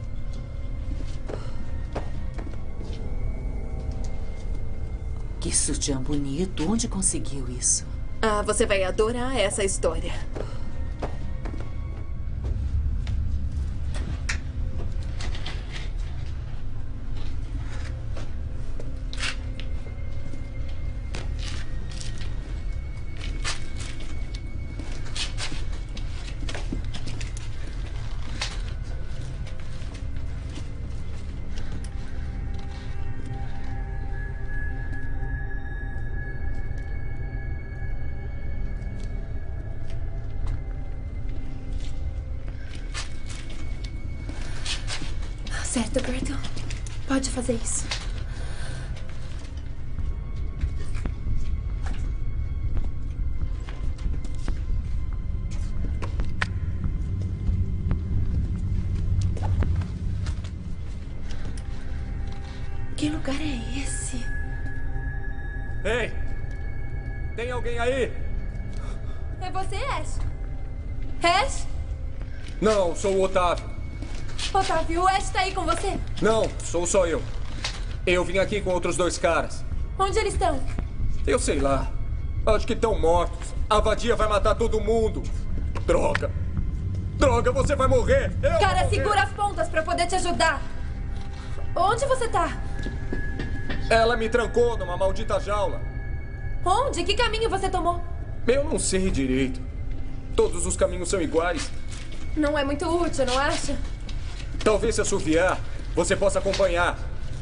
Que sutiã bonito. Onde conseguiu isso? Ah, você vai adorar essa história. Certo, Berto. Pode fazer isso. Que lugar é esse? Ei! Tem alguém aí? É você, Ash? Ash? Não, sou o Otávio. Otávio, o Ash tá aí com você? Não, sou só eu. Eu vim aqui com outros dois caras. Onde eles estão? Eu sei lá. Acho que estão mortos. A vadia vai matar todo mundo. Droga. Droga, você vai morrer. Eu Cara, vou segura morrer. as pontas pra poder te ajudar. Onde você tá? Ela me trancou numa maldita jaula. Onde? Que caminho você tomou? Eu não sei direito. Todos os caminhos são iguais. Não é muito útil, não acha? Talvez se assoviar, você possa acompanhar.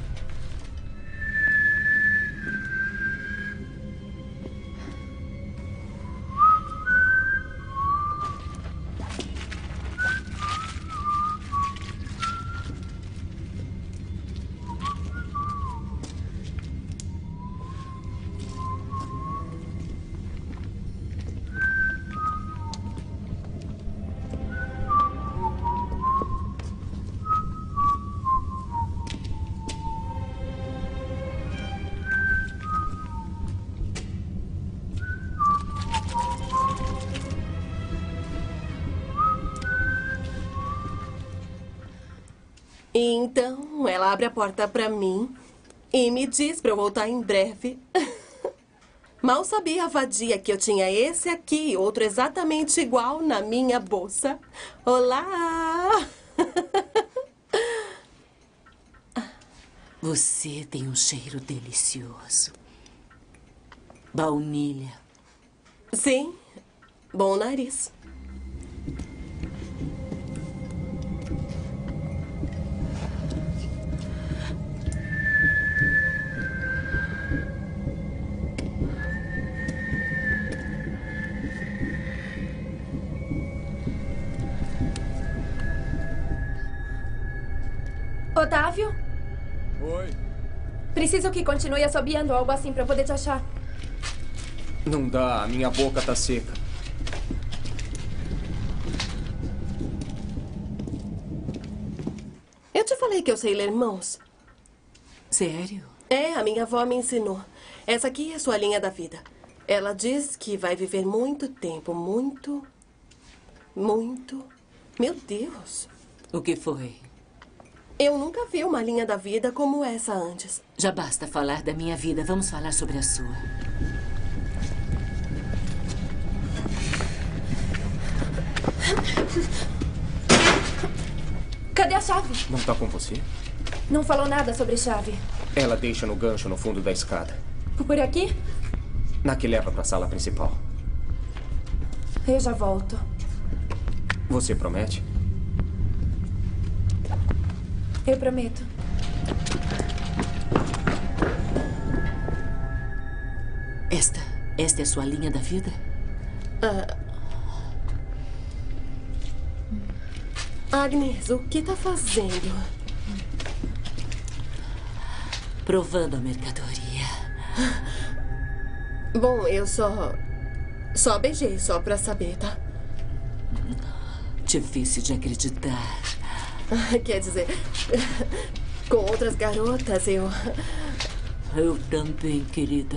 Então, ela abre a porta pra mim e me diz pra eu voltar em breve. Mal sabia a vadia que eu tinha esse aqui e outro exatamente igual na minha bolsa. Olá! Você tem um cheiro delicioso. Baunilha. Sim, bom nariz. Otávio? Oi. Preciso que continue assobiando, algo assim, pra eu poder te achar. Não dá, a minha boca tá seca. Eu te falei que eu sei ler mãos. Sério? É, a minha avó me ensinou. Essa aqui é sua linha da vida. Ela diz que vai viver muito tempo, muito, muito... Meu Deus. O que foi? Eu nunca vi uma linha da vida como essa antes. Já basta falar da minha vida. Vamos falar sobre a sua. Cadê a chave? Não tá com você? Não falou nada sobre chave. Ela deixa no gancho no fundo da escada. Por aqui? Na que leva pra sala principal. Eu já volto. Você promete? Eu prometo. Esta, esta é a sua linha da vida? Ah. Agnes, o que tá fazendo? Provando a mercadoria. Bom, eu só... Só beijei, só pra saber, tá? Difícil de acreditar. Quer dizer... Com outras garotas, eu... Eu também, querida.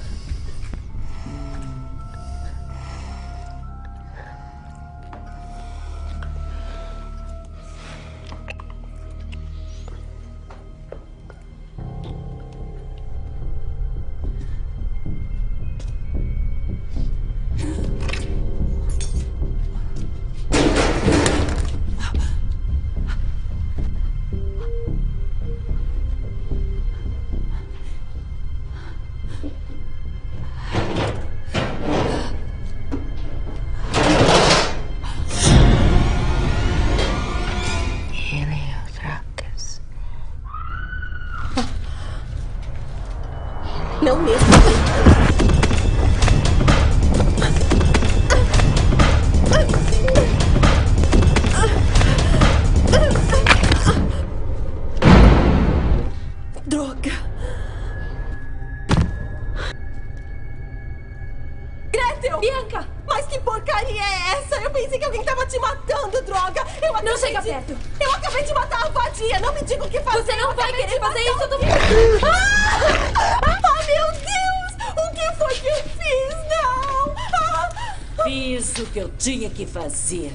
Não mesmo. Droga. Gretel! Bianca! Mas que porcaria é essa? Eu pensei que alguém tava te matando, droga! Eu Não chega de... perto! Eu acabei de matar a vadia! Não me diga o que fazer! Você não vai querer fazer isso do... Ah! Ah, meu Deus! O que foi que eu fiz? Não! Ah! Fiz o que eu tinha que fazer.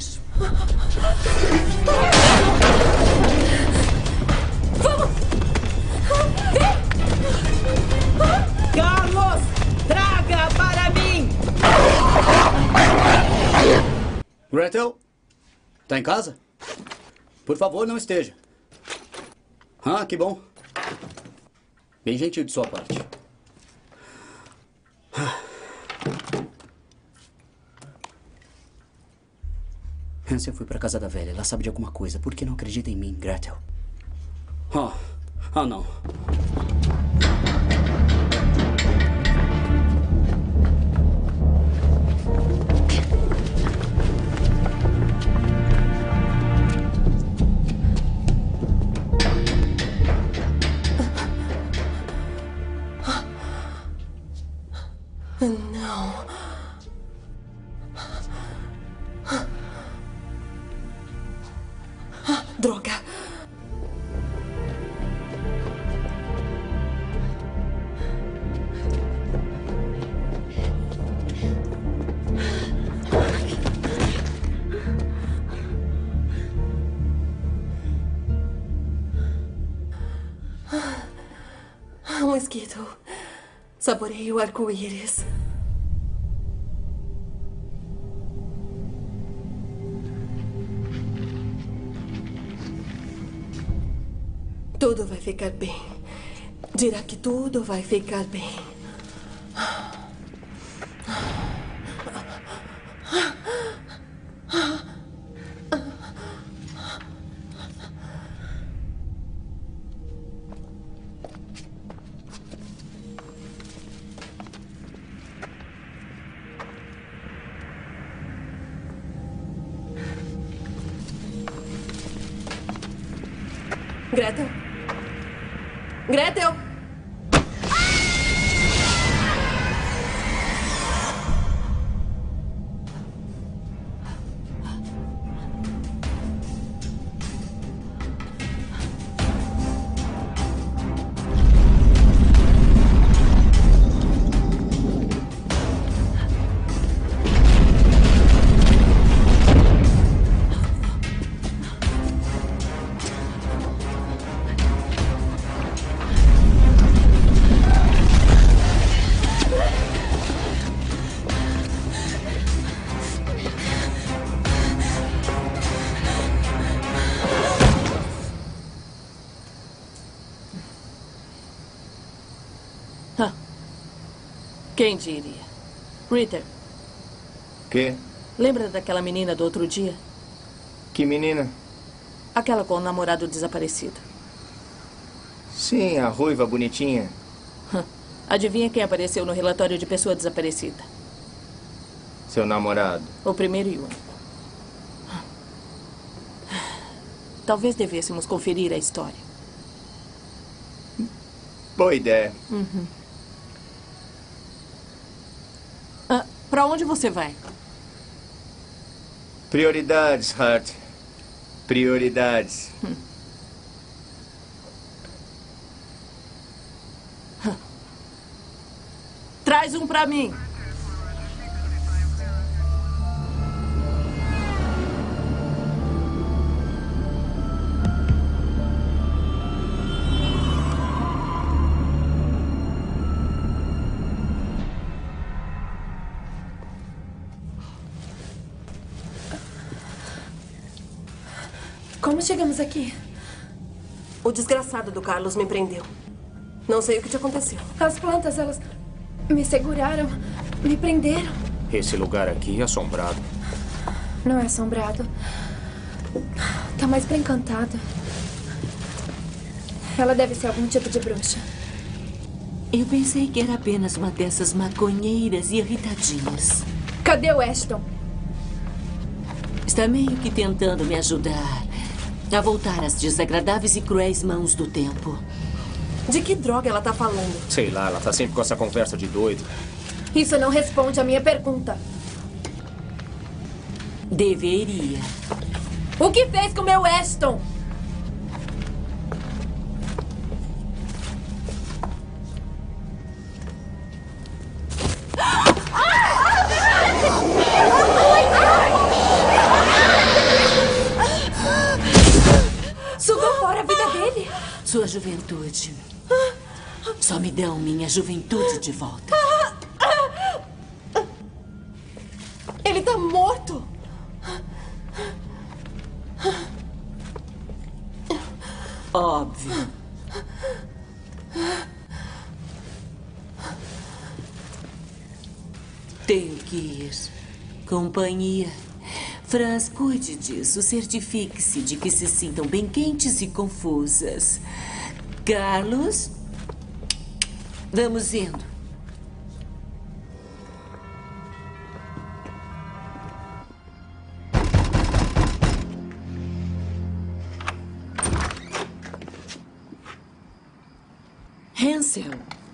Vamos! Vem! Carlos! Traga para mim! Gretel? Tá em casa? Por favor, não esteja. Ah, que bom. Bem gentil de sua parte. Hansel foi pra casa da velha. Ela sabe de alguma coisa. Por que não acredita em mim, Gretel? Ah, ah não. Não. Ah, droga. Ah, um mosquito. Saboreie o arco-íris. Tudo vai ficar bem. Dirá que tudo vai ficar bem. Gretel? Gretel? Quem diria? Ritter, Quê? lembra daquela menina do outro dia? Que menina? Aquela com o namorado desaparecido. Sim, a ruiva bonitinha. Adivinha quem apareceu no relatório de pessoa desaparecida? Seu namorado. O primeiro e único. Talvez devêssemos conferir a história. Boa ideia. Uhum. Ah, pra onde você vai? Prioridades, Hart. Prioridades. Hum. Traz um pra mim. Como chegamos aqui? O desgraçado do Carlos me prendeu. Não sei o que te aconteceu. As plantas, elas me seguraram, me prenderam. Esse lugar aqui é assombrado. Não é assombrado. Tá mais pra encantado. Ela deve ser algum tipo de bruxa. Eu pensei que era apenas uma dessas maconheiras irritadinhas. Cadê o Ashton? Está meio que tentando me ajudar a voltar às desagradáveis e cruéis mãos do tempo. De que droga ela tá falando? Sei lá, ela tá sempre com essa conversa de doido. Isso não responde à minha pergunta. Deveria. O que fez com o meu Ashton? Sugou fora a vida dele. Sua juventude. Só me dão minha juventude de volta. Ele tá morto. Óbvio. Tenho que ir. Companhia. Franz, cuide disso. Certifique-se de que se sintam bem quentes e confusas. Carlos, vamos indo. Hansel.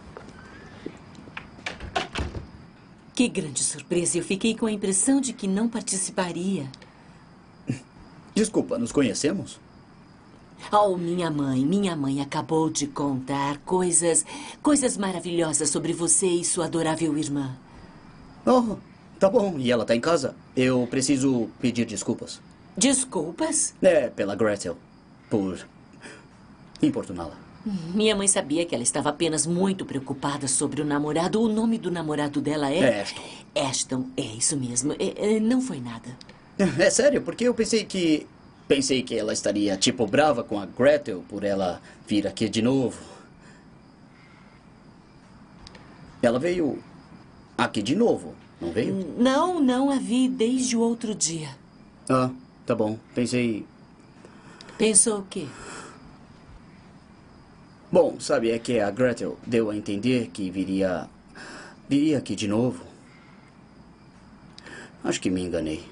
Que grande surpresa. Eu fiquei com a impressão de que não participaria. Desculpa, nos conhecemos? Oh, minha mãe, minha mãe acabou de contar coisas, coisas maravilhosas sobre você e sua adorável irmã. Oh, tá bom. E ela tá em casa? Eu preciso pedir desculpas. Desculpas? É, pela Gretel. Por importuná-la. Minha mãe sabia que ela estava apenas muito preocupada sobre o namorado. O nome do namorado dela é... É Ashton. Ashton, é isso mesmo. É, é, não foi nada. É sério, porque eu pensei que... Pensei que ela estaria, tipo, brava com a Gretel por ela vir aqui de novo. Ela veio aqui de novo, não veio? Não, não a vi desde o outro dia. Ah, tá bom. Pensei... Pensou o quê? Bom, sabe, é que a Gretel deu a entender que viria... Viria aqui de novo. Acho que me enganei.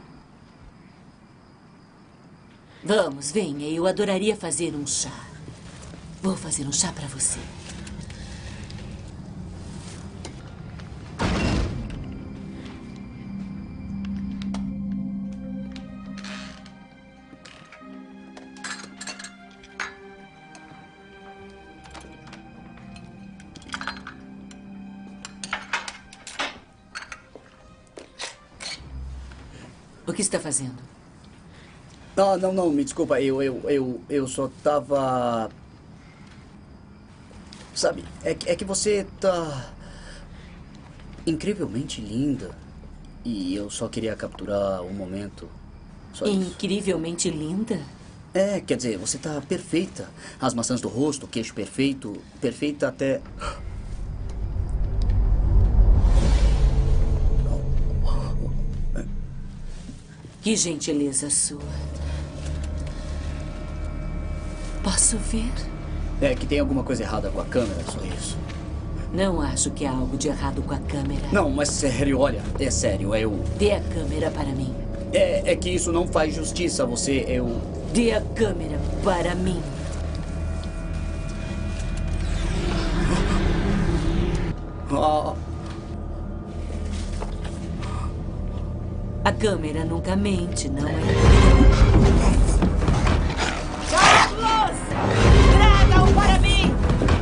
Vamos, venha. Eu adoraria fazer um chá. Vou fazer um chá para você. O que está fazendo? Ah, não, não, me desculpa. Eu, eu, eu, eu só tava... Sabe, é, que- é que você tá... incrivelmente linda. E eu só queria capturar um momento. Só isso. Incrivelmente linda? É, quer dizer, você tá perfeita. As maçãs do rosto, o queixo perfeito. Perfeita até... Que gentileza sua. Posso ver? É que tem alguma coisa errada com a câmera, só isso. Não acho que há algo de errado com a câmera. Não, mas sério, olha, é sério, eu... Dê a câmera para mim. É, é que isso não faz justiça a você, eu... Dê a câmera para mim. Oh. A câmera nunca mente, não é? Carlos! Traga-o para mim!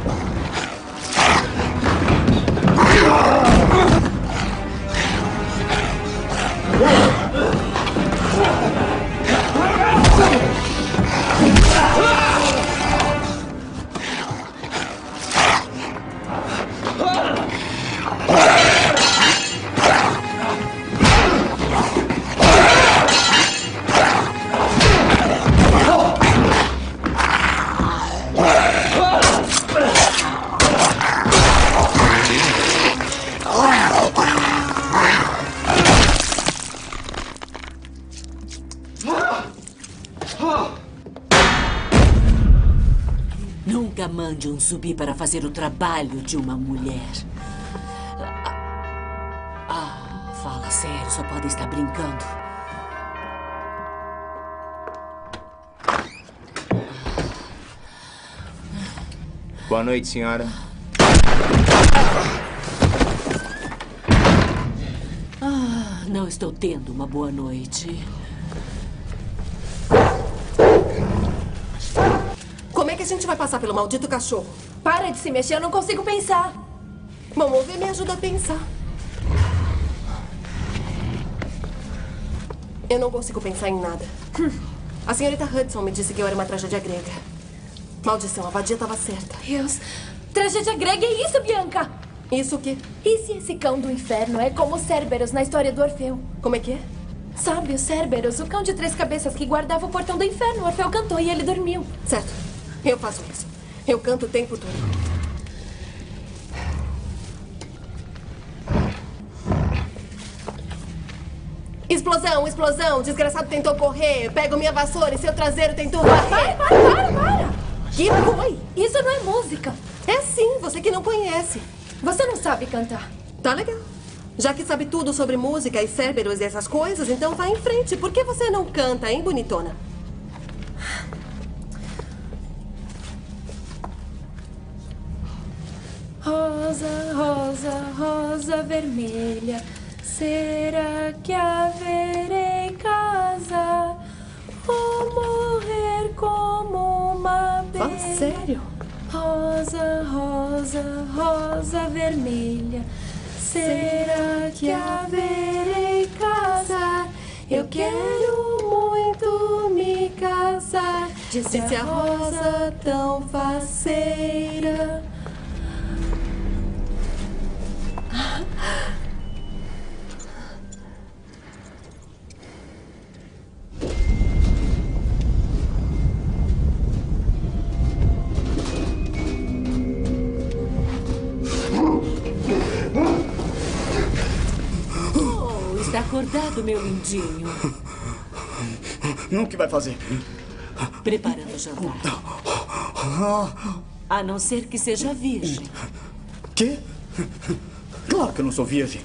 Nunca mande um zumbi para fazer o trabalho de uma mulher. Ah, fala sério, só pode estar brincando. Boa noite, senhora. Ah, não estou tendo uma boa noite. Como é que a gente vai passar pelo maldito cachorro? Para de se mexer, eu não consigo pensar. Bom, mover me ajuda a pensar. Eu não consigo pensar em nada. A senhorita Hudson me disse que eu era uma tragédia grega. Maldição, a vadia estava certa. Deus, tragédia grega é isso, Bianca? Isso o quê? E se esse cão do inferno é como Cerberus na história do Orfeu? Como é que é? Sabe, o Cerberus, o cão de três cabeças que guardava o portão do inferno. O Orfeu cantou e ele dormiu. Certo. Eu faço isso. Eu canto o tempo todo. Explosão, explosão. O desgraçado tentou correr. Pego minha vassoura e seu traseiro tentou varrer. Para, para, para, para. Que foi? Isso não é música. É sim, você que não conhece. Você não sabe cantar. Tá legal. Já que sabe tudo sobre música e Cerberus e essas coisas, então vá em frente. Por que você não canta, hein, bonitona? Rosa, rosa, rosa vermelha, será que haverei casa? Vou morrer como uma abelha. Fala sério? Rosa, rosa, rosa vermelha, será que haverei casa? Eu quero muito me casar, disse a rosa tão faceira. Oh, está acordado, meu lindinho. O que vai fazer? Preparando o jantar. A não ser que seja virgem. Quê? Claro que eu não sou virgem.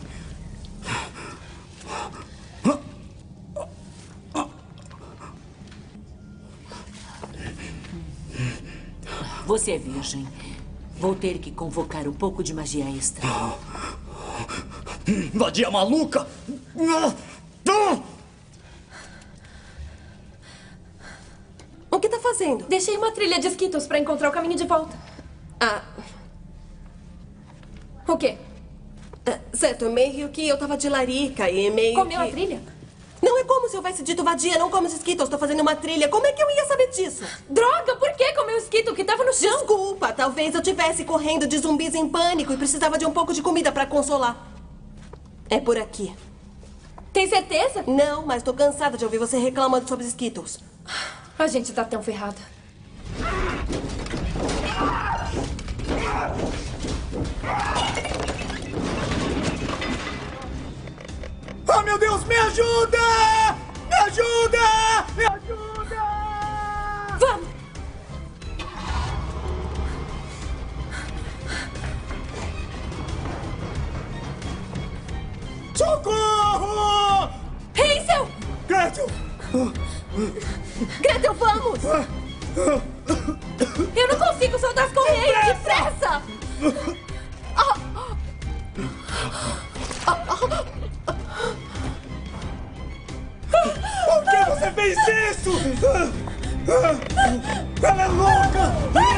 Você é virgem. Vou ter que convocar um pouco de magia extra. Vadia maluca! O que tá fazendo? Deixei uma trilha de Skittles pra encontrar o caminho de volta. Ah. O quê? Ah, certo, meio que eu tava de larica e meio Comeu que... a trilha? Não é como se eu houvesse dito vadia, não como os Skittles. Tô fazendo uma trilha. Como é que eu ia saber disso? Droga, por que comeu o Skittle que tava no chão? Desculpa, talvez eu tivesse correndo de zumbis em pânico e precisava de um pouco de comida pra consolar. É por aqui. Tem certeza? Não, mas tô cansada de ouvir você reclamando sobre os Skittles. A gente tá tão ferrada. Oh, meu Deus, me ajuda! Me ajuda! Me ajuda! Vamos! Socorro! Hazel! Gretel! Gretel, vamos! Eu não consigo soltar as correias! Depressa! Ah. Ah. Por que você fez isso? Ela é louca!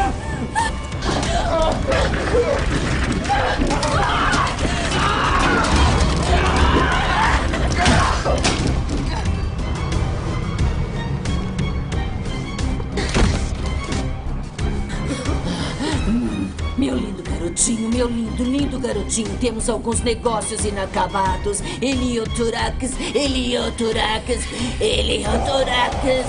Meu lindo garotinho, meu lindo, lindo garotinho. Temos alguns negócios inacabados. Heliotorax, Heliotorax, Heliotorax.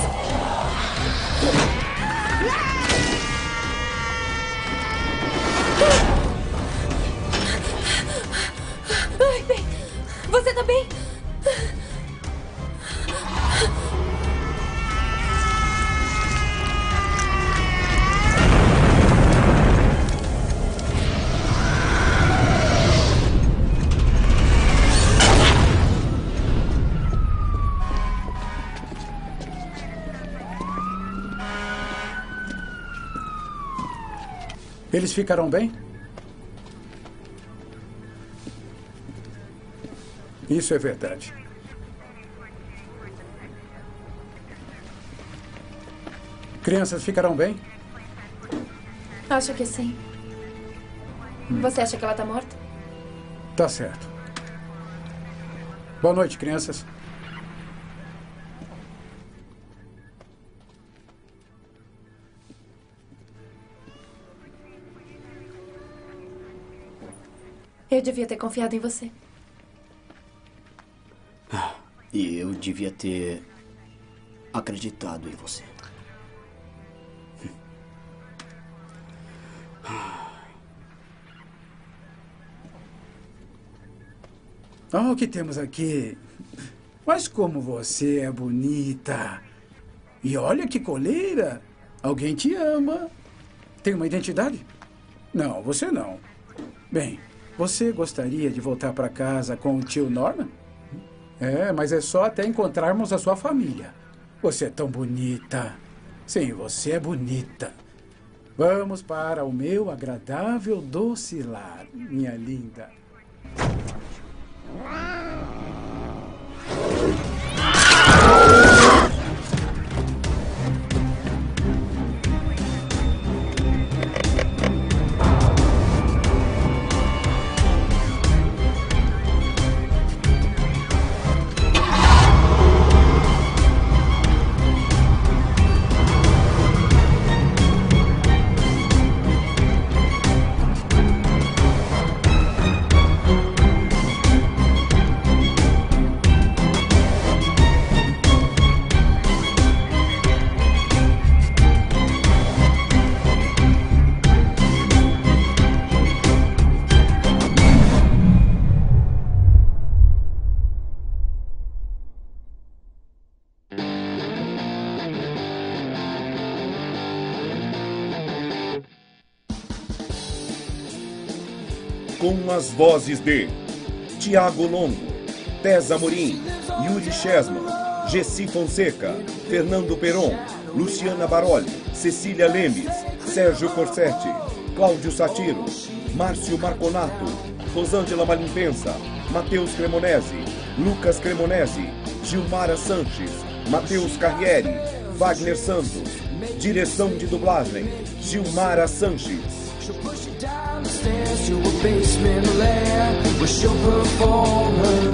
Ai, bem, você tá bem? Eles ficaram bem? Isso é verdade. Crianças ficaram bem? Acho que sim. Você acha que ela tá morta? Tá certo. Boa noite, crianças. Eu devia ter confiado em você. E eu devia ter acreditado em você. Olha o que temos aqui. Mas como você é bonita. E olha que coleira. Alguém te ama. Tem uma identidade? Não, você não. Bem, você gostaria de voltar para casa com o tio Norman? É, mas é só até encontrarmos a sua família. Você é tão bonita. Sim, você é bonita. Vamos para o meu agradável doce lar, minha linda. Com as vozes de Tiago Longo, Tess Amorim, Yuri Chesman, Gessi Fonseca, Fernando Peron, Luciana Baroli, Cecília Lemes, Sérgio Corsetti, Cláudio Satiro, Márcio Marconato, Rosângela Malimpensa, Matheus Cremonesi, Lucas Cremonesi, Gilmara Sanches, Matheus Carrieri, Wagner Santos. Direção de dublagem, Gilmara Sanches. Downstairs to a basement lair, where she'll perform her